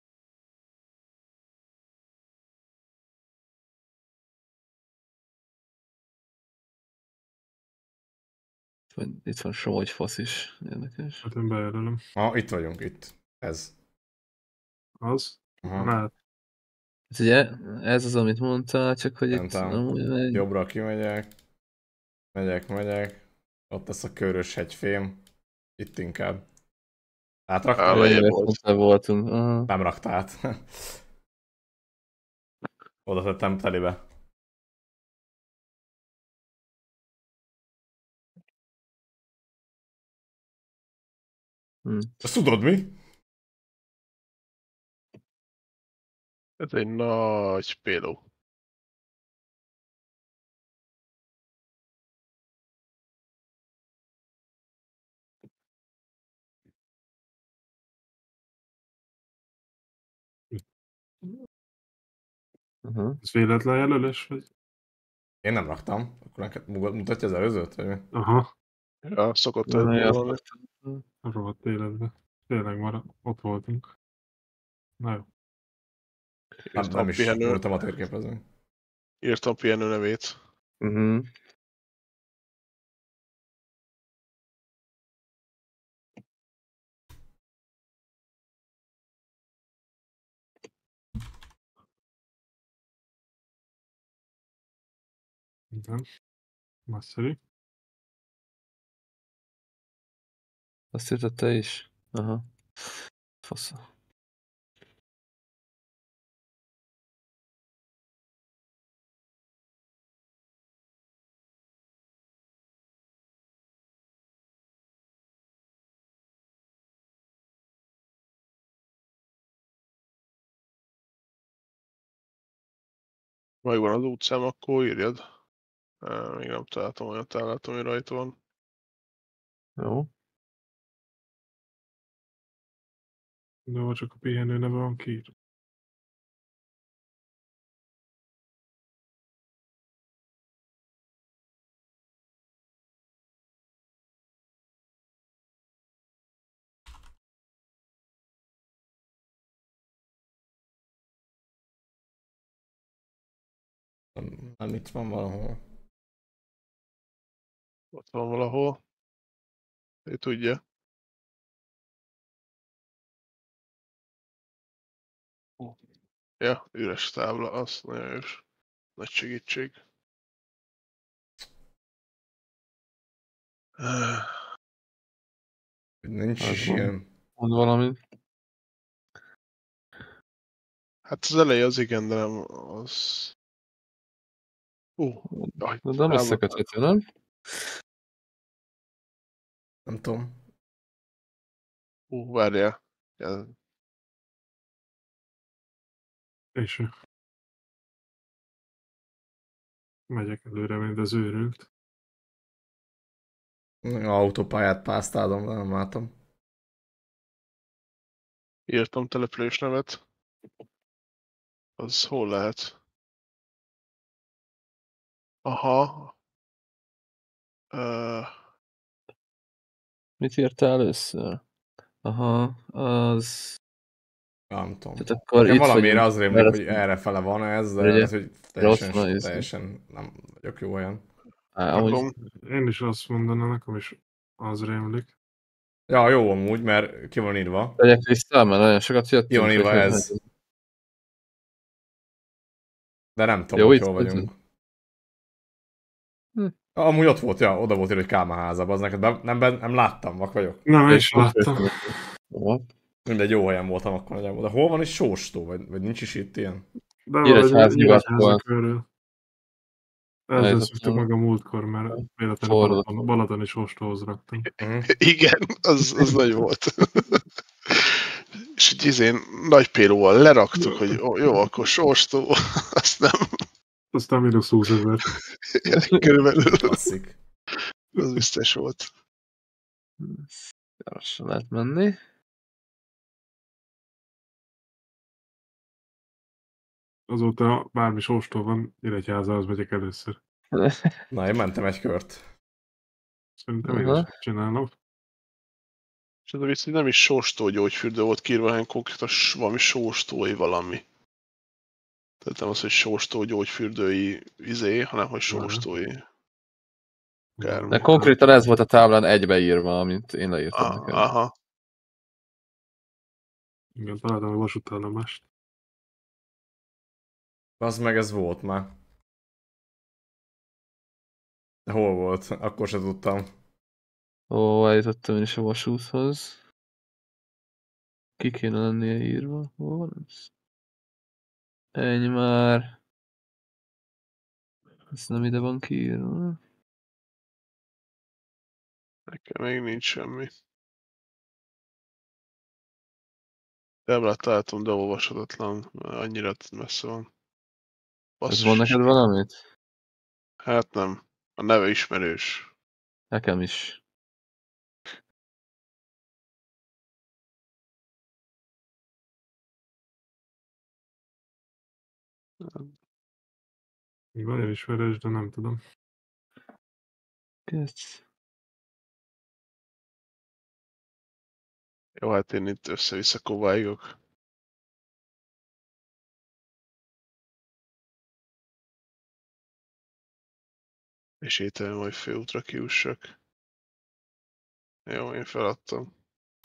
Itt van Somogy fasz is. Érdekes. Hát én bejelölöm. Itt vagyunk, itt. Ez. Az? Aha. Lehet. Hát ugye, ez az, amit mondtál, csak hogy itt Szerintem amúgy megy. jobbra kimegyek. Megyek. Ott lesz a körös hegyfém. Itt inkább. Átraktam? Lejjebb volt. Voltunk. Aha. Nem rakta át. Oda tettem telibe. Azt tudod mi? Ez egy nagy péló. Ez véletlen jelölés, vagy? Én nem raktam. Akkor neked mutatja az előzőt? Vagy mi? Aha. Ja, szokott ez Ja, valami. A rohadt életben. Tényleg már ott voltunk. Na jó. Nem is nyúltam a térképezőn. Írtam pihenő nevét. Igen. Nagyszerű. Azt írtad te is? Aha. Fasza. Megvan az útszám, akkor írjad. Még nem találtam olyan táblát, ami rajta van. Jó. De ha csak a pihenő neve van kiírva. Nem itt van valahol. Ott van valahol. Ő tudja. Ja, üres tábla, az nagyon üres. Nagy segítség. Nincs Az is van. ilyen. Mond valamit. Hát az eleje az igen, de nem az... Jaj, De nem összeköthető, nem? Nem tudom. Várjál. Ja, És megyek előre, mint az őrült. Autópályát pásztálom, de nem látom. írtam település nevet. Az hol lehet? Aha. Mit írtál először? Aha, az... Nem tudom. Tehát akkor Nekem itt valamiért vagyunk. az rémlik, hogy erre fele van ez, de Ugye? ez, hogy Rossz, teljesen nem vagyok jó olyan. Amúgy... Rakom. Én is azt mondanám, nekem is az rémlik. Ja, jó amúgy, mert ki van írva. Tegyek vissza, mert nagyon sokat jöttünk. Ki van írva hogy- ez. De nem tudom, Jó, hogy itt hol vagyunk. vagyunk. Amúgy ott volt, ja, oda volt írva, hogy Kálmán házában, az neked nem láttam, vak vagyok. Nem, én És is láttam. Jó. Mindegy, jó helyen voltam akkor nagyjából. De hol van is Sóstó, vagy nincs is itt ilyen? De Nyíregyházi Nyíregyházi körül. Ezzel Ez szoktuk meg a múltkor, mert véletlenül Fordult. Balaton is ostóhoz raktam. Igen, az nagy volt. És így izén nagy pélóval leraktuk, hogy jó, akkor sorstó, azt nem. Aztán mínusz 20 000. Körülbelül. Klasszik. Az biztos volt. Gyorsan lehet menni. azóta bármi sóstól van, Nyíregyházához megyek először. Na, én mentem egy kört. Szerintem én Aha. is csinálom. És ez a vicc, hogy nem is sóstó gyógyfürdő volt kiírva, hanem konkrétan valami sóstói valami. Tehát nem az, hogy sóstó gyógyfürdői hanem hogy sóstói. Akármi. De konkrétan ez volt a táblán egybeírva, amit én leírtam neked. Aha. Igen, találtam a vasútállomást. Az meg ez volt már. De hol volt? Akkor se tudtam. Ó, eljutottam én is a vasúthoz. Ki kéne lennie írva? Hol van ez? Ennyi már. Ez nem ide van kiírva. Nekem még nincs semmi. Táblát találtam, de olvashatatlan, mert annyira messze van. Ez Basszus van is. neked valamit? Hát nem. A neve ismerős. Nekem is. Még nagyon ismerős, de nem tudom. Kec. Jó, hát én itt össze-vissza kovályogok. És ételem, hogy főútra kiussak. Jó, én feladtam.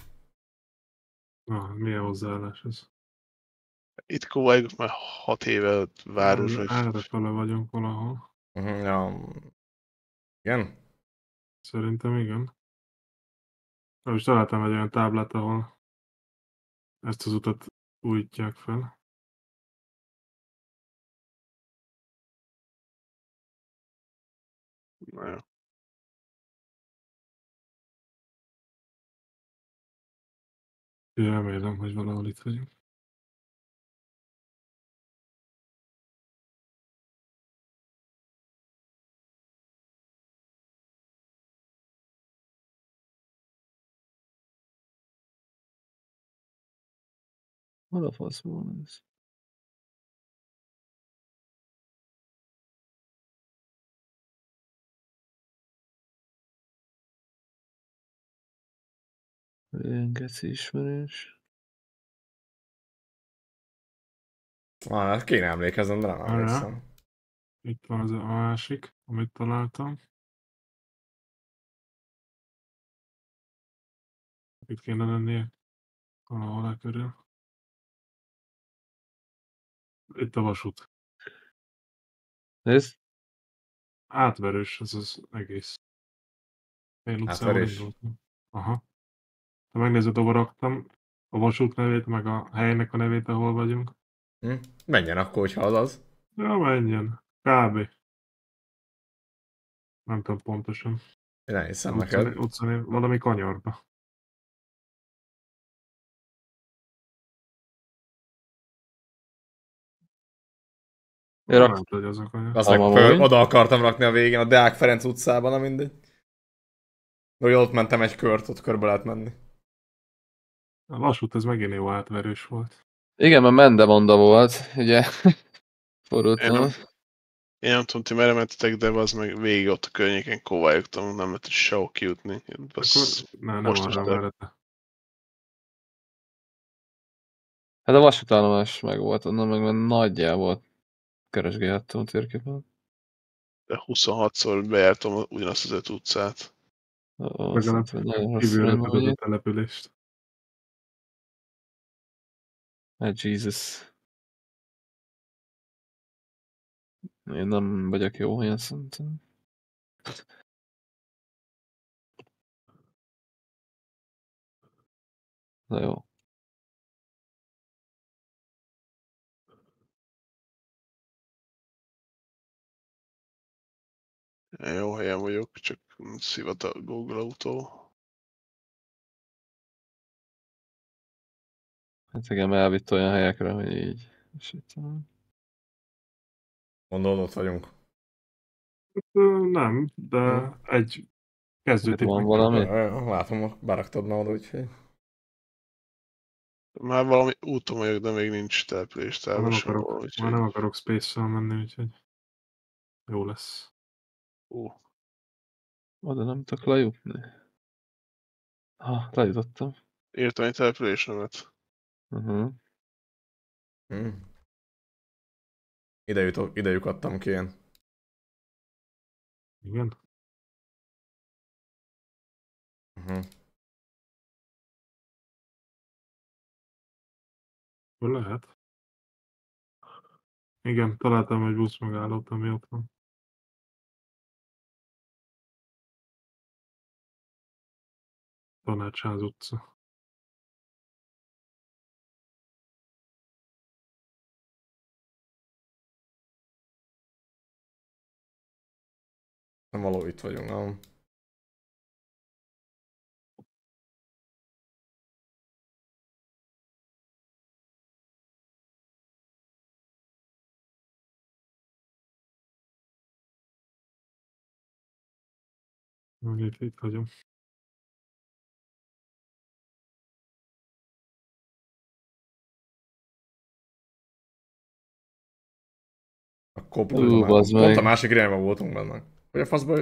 Na, milyen hozzáállás ez? Itt kovályogok már 6 éve városra. Erre fele vagyunk valahol. Ja. Igen? Szerintem igen. Most találtam egy olyan táblát, ahol ezt az utat újítják fel. Na jó. Remélem, hogy valahol itt vagyunk. Hol a fasz van ez? Ilyen geci ismerős. Hát kéne emlékeznem, de nem emlékszem. Itt van az a másik, amit találtam. Itt kéne lennie valahol körül. Itt a vasút. Nézd. Átverős ez az egész. Én utcával Átverés? indultam. Aha. Ha megnézed, ahol raktam a vasút nevét, meg a helynek a nevét, ahol vagyunk. Menjen akkor, hogyha az az. Ja, menjen. Kb. Nem tudom pontosan. Én elhiszem neked. Utcani, valami kanyarba. Én Nem tudom, hogy az a kanyar. Azt meg Amúgy. oda akartam rakni a végén, a Deák Ferenc utcában, na mindegy. Vagy ott mentem egy kört, ott körbe lehet menni. A vasút ez megint jó átverős volt. Igen, mert Mendemonda volt, ugye? Forultam. Én nem tudom, ti merre mentetek, de az meg végig ott a környéken kovályogtam, nem lehetett sehol kijutni. Akkor nem most arra is mellette. Hát a vasútállomás meg volt, onnan meg nagyjából keresgélhettem a térképen. De 26-szor bejártam ugyanazt az 5 utcát. Azt szerintem nagyon rossz Kívülre irányba tudod a megyek. települést. Hát Jesus. Én nem vagyok jó helyen szerintem. Na jó. Jó helyen vagyok, csak szivat a Google autó. Hát igen, elvitt olyan helyekre, hogy így. És itt, Mondom, ott vagyunk. Nem, de egy kezdőtip van megvan. valami? Látom, beraktad már oda, úgyhogy... Már valami úton vagyok, de még nincs település Már terve sehol, nem úgyhogy... akarok Space-szel menni, úgyhogy jó lesz. Oda nem tudok lejutni. Lejutottam. Írtam egy településnemet. Ide lyukadtam ki én. Igen? Hol lehet? Igen, találtam egy busz megállót, ami ott van. Tanácsház utca. Nem való, itt vagyunk, nem? Itt vagyok. Akkor pont bazd pont a meg. másik irányban voltunk benne. Hogy a faszba...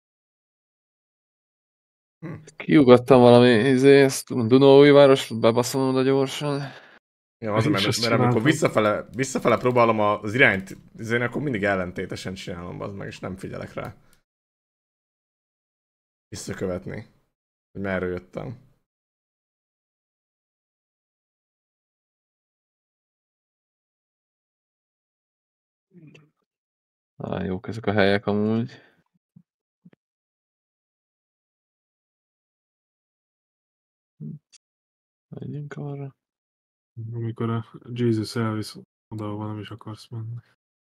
Kiugattam valami ezt Dunaújváros, bebaszom oda gyorsan. Ja, az, Én is azt mert amikor csináltam. visszafele próbálom az irányt, akkor mindig ellentétesen csinálom, az meg, és nem figyelek rá. Visszakövetni. Hogy merről jöttem. Jók ezek a helyek amúgy. Menjünk arra. Amikor a Jesus elvisz oda, ahova nem is akarsz menni.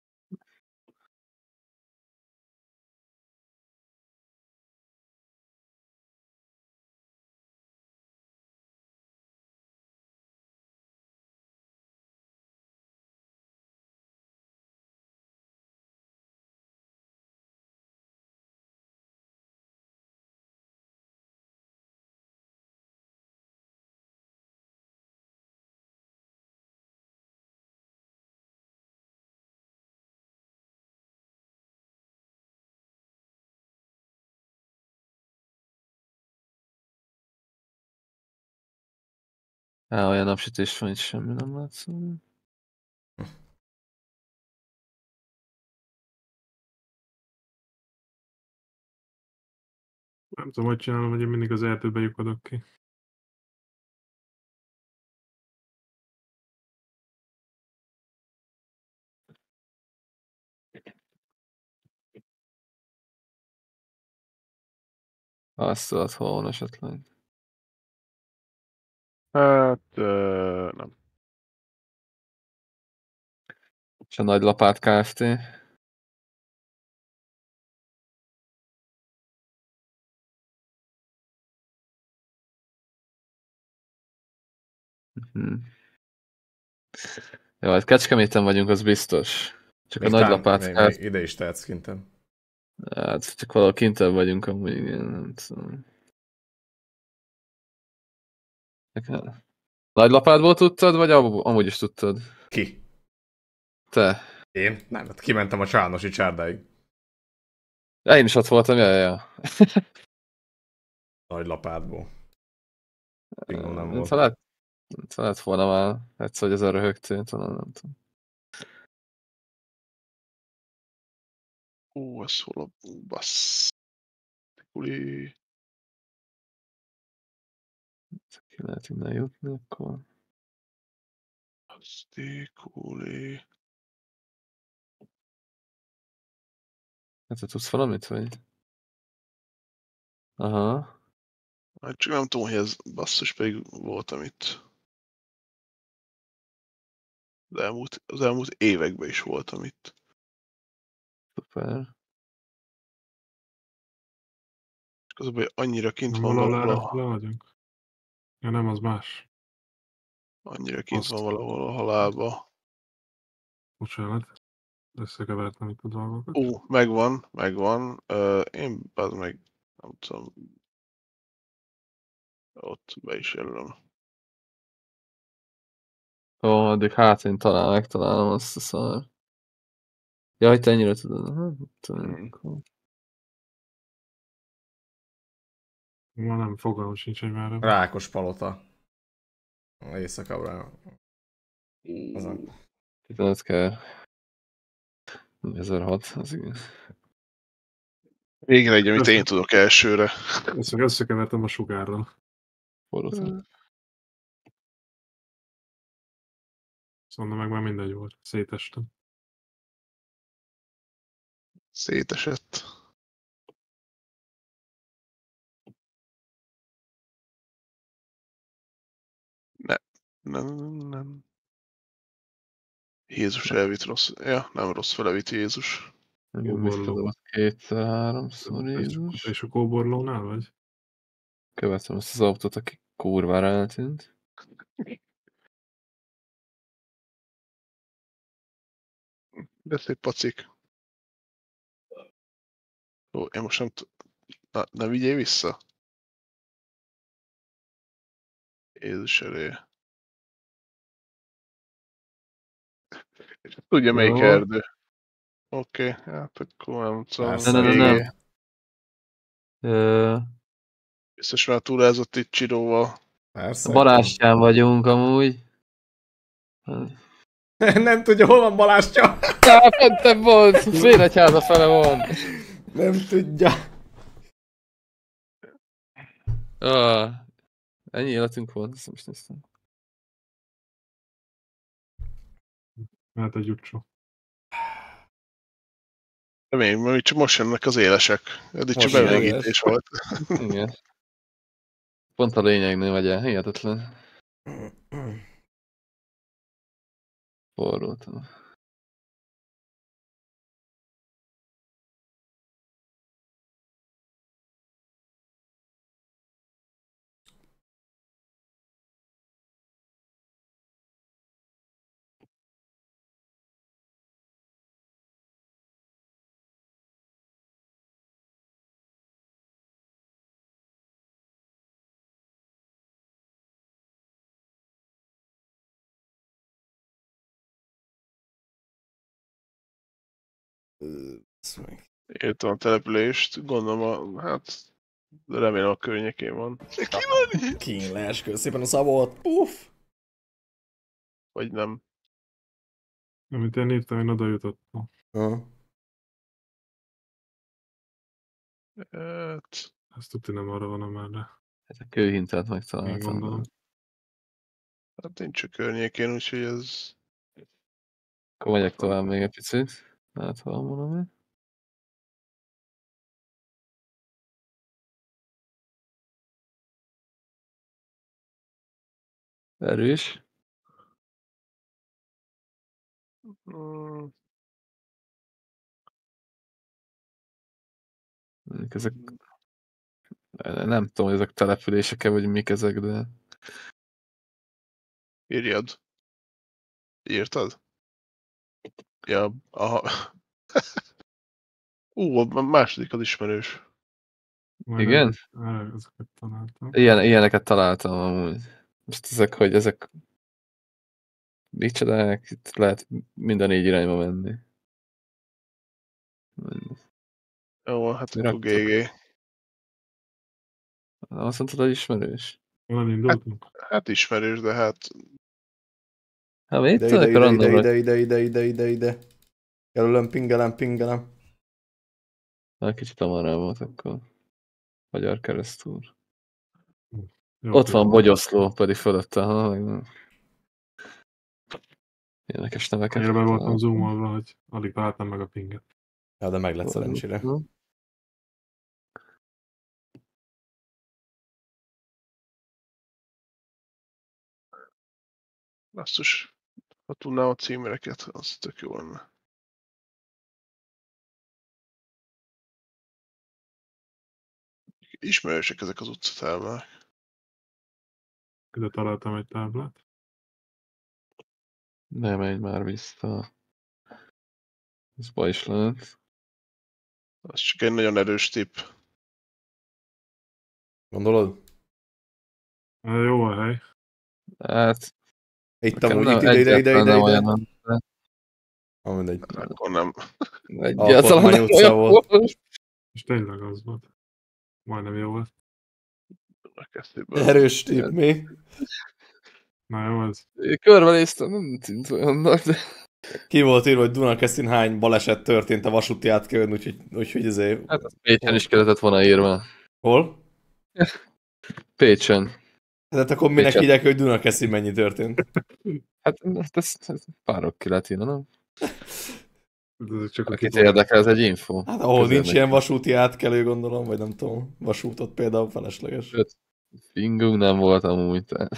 Olyan napsütés van, itt semmi nem látszik. Nem tudom, hogy csinálom, hogy én mindig az erdőbe lyukadok ki. Azt tudod, hol van esetleg. Hát, nem. És a Nagy Lapát Kft. Jó, hát Kecskeméten vagyunk, az biztos. Csak Még a Nagy talán Lapát még Kft. ide is tehetsz kinten. Hát csak valahol kintebb vagyunk amúgy, igen, nem tudom. Nagy Lapátból tudtad, vagy amúgy is tudtad? Ki? Te. Én? Nem, hát kimentem a Csárnosi csárdáig. Ja, én is ott voltam, ja. Nagy lapátból. Pingó nem volt. Talán lett volna már egyszer, hogy ezen röhögtél, talán nem tudom. Ez hol a bassz? Kuli. Ki lehet innen jutni, akkor... Kuli. Hát te tudsz valamit, vagy? Aha. Hát csak nem tudom, hogy ez basszus, pedig voltam itt. Az elmúlt években is voltam itt. Szuper. És az a baj, annyira kint Nem van valahol erre valahol. vagyunk. Ja, nem, az más. Annyira kint Azt. van valahol a halálba. Bocsánat. Összekevertem itt a dolgokat. Megvan. Én az meg nem tudom. Ott be is jelölöm. addig hát én megtalálom azt a szar. Ja, hogy te ennyire tudod. Hát, tudom. Ma nem, fogalmam sincs, hogy már. Rákos palota. Éjszakabbra. Azon. 15 kell. 1006, az igen. Végre egy, amit én tudok elsőre. Összekevertem a sugárral. Forró. Szóval meg már mindegy volt. Szétestem. Szétesett. Nem. Jézus elvitt rossz. Ja, nem rossz felevitt Jézus. Kóborló. 2-3-szor Jézus. És a kóborlónál vagy? Követem ezt az autót, aki kurvára eltűnt. De szép pacik. Ó, én most nem ne vigyél vissza. Jézus elé. Tudja melyik Jó. erdő. Oké, hát akkor nem tudom. Persze. Nem. Ö, Biztos már túlázott itt Csiróval. Persze. Barástyán vagyunk amúgy. Nem tudja, hol van Balástya. Fentem volt! Félegyháza fele van! Nem tudja. Ennyi életünk volt, ezt most néztem. Hát egy utcsó. Reméljük, hogy csak most jönnek az élesek. Eddig csak Most bemelegítés volt. Igen. Pont a lényegnél vagy el, hihetetlen. Forrótam. Értem a települést, gondolom hát remélem a környékén van. Kínlás, kösz szépen a szabot. Puff. Vagy nem. Amit én írtam, én oda jutottam. Hát, Ezt tudni nem arra van amerre. Hát a kőhintát Én megtaláltam. gondolom. hát nincs a környékén, úgyhogy ez... Akkor megyek tovább még egy picit. Hát ha van valami. Erős. Mm, Ezek... Nem tudom, ezek települések-e, vagy mik ezek, de... írjad. Írtad? Ja, aha. A második az ismerős. Majd Igen? ezeket találtam. Ilyeneket találtam amúgy. Most ezek, hogy ezek... Micsodák, itt lehet minden 4 irányba menni. Jó, hát Mi akkor raktak? GG. Azt mondtad, hogy ismerős? Onnan indultunk? Hát ismerős, de hát... Hát mit Ide, tudok ide, a ide, ide, randomra? ide. Jelölöm, pingelem. Kicsit hamarabb volt akkor. Magyar keresztúr. Jó, Ott van jó. Bogyoszló, pedig fölötte, ha meg nem. Érdekes neveket. Annyira be voltam zoomolva, hogy alig találtam meg a pinget. Ja, de meg lett szerencsére. Basszus, ha tudnám a címereket, az tök jó lenne. Ismerősek ezek az utcatáblák. Ide találtam egy táblát. Nem megy már vissza. Ez baj is lehet. Az csak egy nagyon erős tipp. Gondolod? Jó a hely. Hát, Itt Nekem amúgy, nem, itt ide. egyáltalán nem olyan, Ah, mindegy. Akkor nem. egyáltalán Alkotmány nem utca olyan volt. volt. És tényleg az volt. Majdnem jó volt. A kezdőből. Erős tipp, mi? Na jó, ez. Körbenéztem, nem tűnt olyannak, de... Ki volt írva, hogy Dunakeszin hány baleset történt a vasúti átkelőn, úgyhogy ezért... Hát az Pécsen is kellett volna írva. Hol? Pécsen. Hát akkor minek Pécset. írják, hogy Dunakeszin mennyi történt? Hát ez párok ki lehet írni, nem? Ez csak a Akit érdekel, ez egy info. Hát ahol nincs Közérdekű. ilyen vasúti átkelő, gondolom, vagy nem tudom, vasútot például felesleges. Sőt, fingunk nem volt amúgy. Tehát.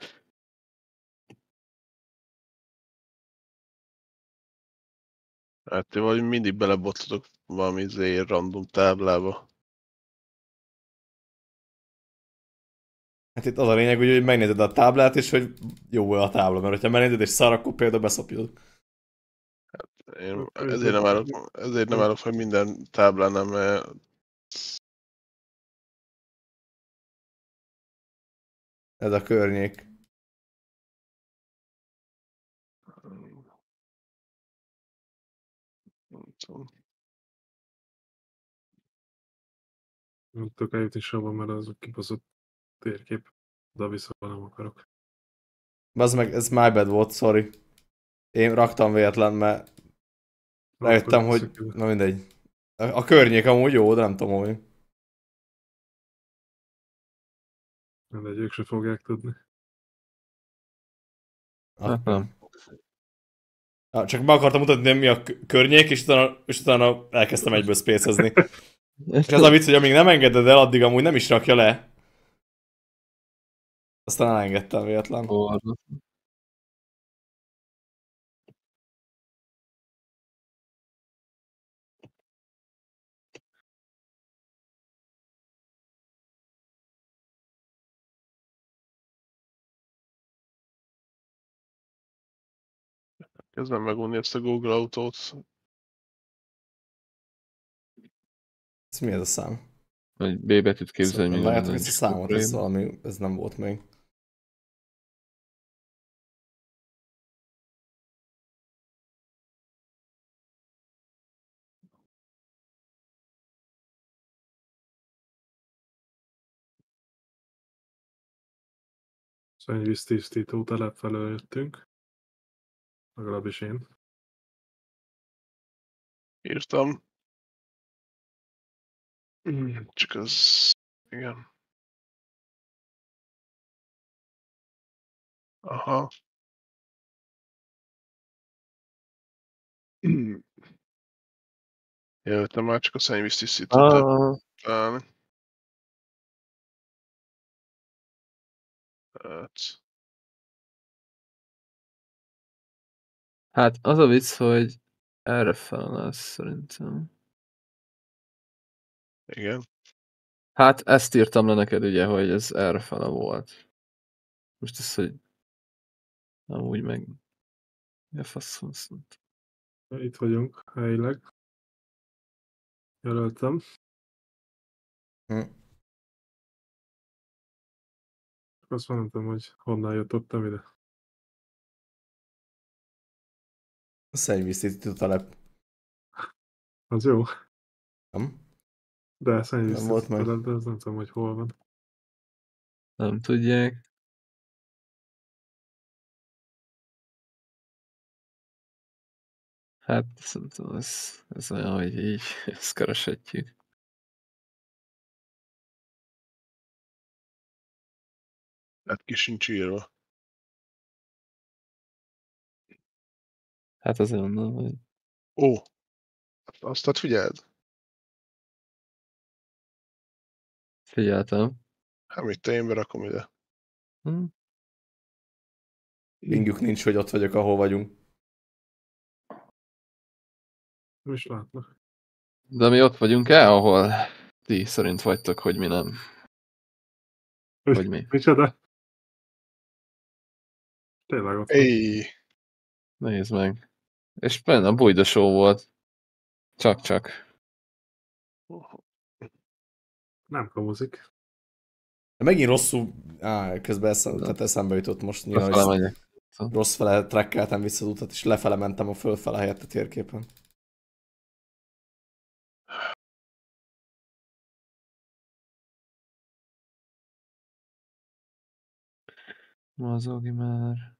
Hát ti vagy mindig belebotlatok valami random táblába. Hát itt az a lényeg, hogy megnézed a táblát, és hogy jó a tábla, mert ha megnézed és szar, akkor például beszopjod. Én ezért nem állok fel minden táblánál, mert Ez a környék. nem tudom. Nem tudok eljutni sehova, mert az a kibaszott térkép. De vissza nem akarok. Az meg, ez my bad volt, sorry. Én raktam véletlen, mert rájöttem, Akkor hogy... Na mindegy. A környék amúgy jó, de nem tudom, hogy... mindegy, ők se fogják tudni. Hát nem. Csak meg akartam mutatni, hogy mi a környék, és utána elkezdtem egyből spacezni. És ez a vicc, hogy amíg nem engeded el, addig amúgy nem is rakja le. Aztán elengedtem véletlen. Kezdem megunni ezt a Google autót. Ez mi ez a szám? Hogy B betűt képzelni, Szóval mi látjátok ezt a számot, ez valami, ez nem volt még. Szennyvíztisztító telep felől jöttünk. Legalábbis én. Írtam. Csak az... Igen. Aha. Jöttem már, csak a szennyvíztisztítót találni. Hát az a vicc, hogy erre fel lesz szerintem. Igen. Hát ezt írtam le neked ugye, hogy ez erre fele volt. Most ez, hogy amúgy meg... Mi a faszom szólt? Itt vagyunk helyileg. Jelöltem. Azt mondtam, hogy honnan jutottam ide. A szennyvíztisztító telep. Az jó. Nem? De Nem volt szennyvíztisztító meg. telep, de az nem tudom, hogy hol van. Nem tudják. Hát szerintem ez olyan, hogy így ezt kereshetjük. Hát ki sincs írva. Hát azért mondom, hogy Ó! Azt hát figyeld. figyeltem. Hát mit te én berakom ide. Pingjuk nincs, hogy ott vagyok, ahol vagyunk. Nem is látnak. De mi ott vagyunk-e, ahol ti szerint vagytok, hogy mi nem? Hogy mi? Micsoda? Tényleg ott van. Éj! Nézd meg. És benne a Bújda Show volt. Csak-csak. Nem kamuzik. De megint rosszul... közben tehát eszembe jutott most nyilván, Befele hogy megyek. rossz fele trekkeltem vissza az utat, és lefele mentem a fölfele helyett a térképen. Mozogj már.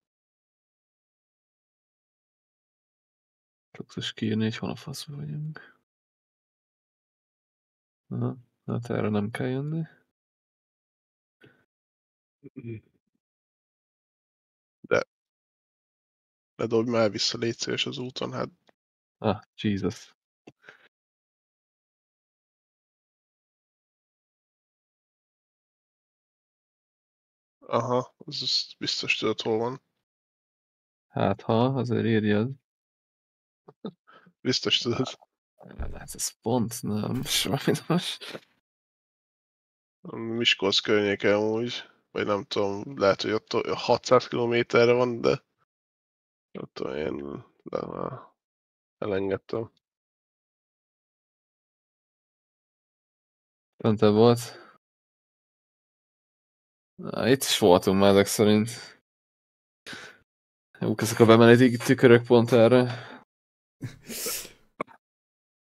Tudsz kiírni, hogy hol a faszba vagyunk. Aha, hát erre nem kell jönni. Ne dobj már vissza, légy szíves az úton, hát Ah, Jesus. aha, az biztos tudod, hol van. Hát ha, azért írjad. Biztos tudod. Hát ez pont nem, sajnos. Miskolc környéke amúgy, vagy nem tudom, lehet, hogy ott 600 kilométerre van, de ott olyan elengedtem. Pont volt. Na, itt is voltunk már ezek szerint. Jók ezek a bemeneti tükörök pont erre.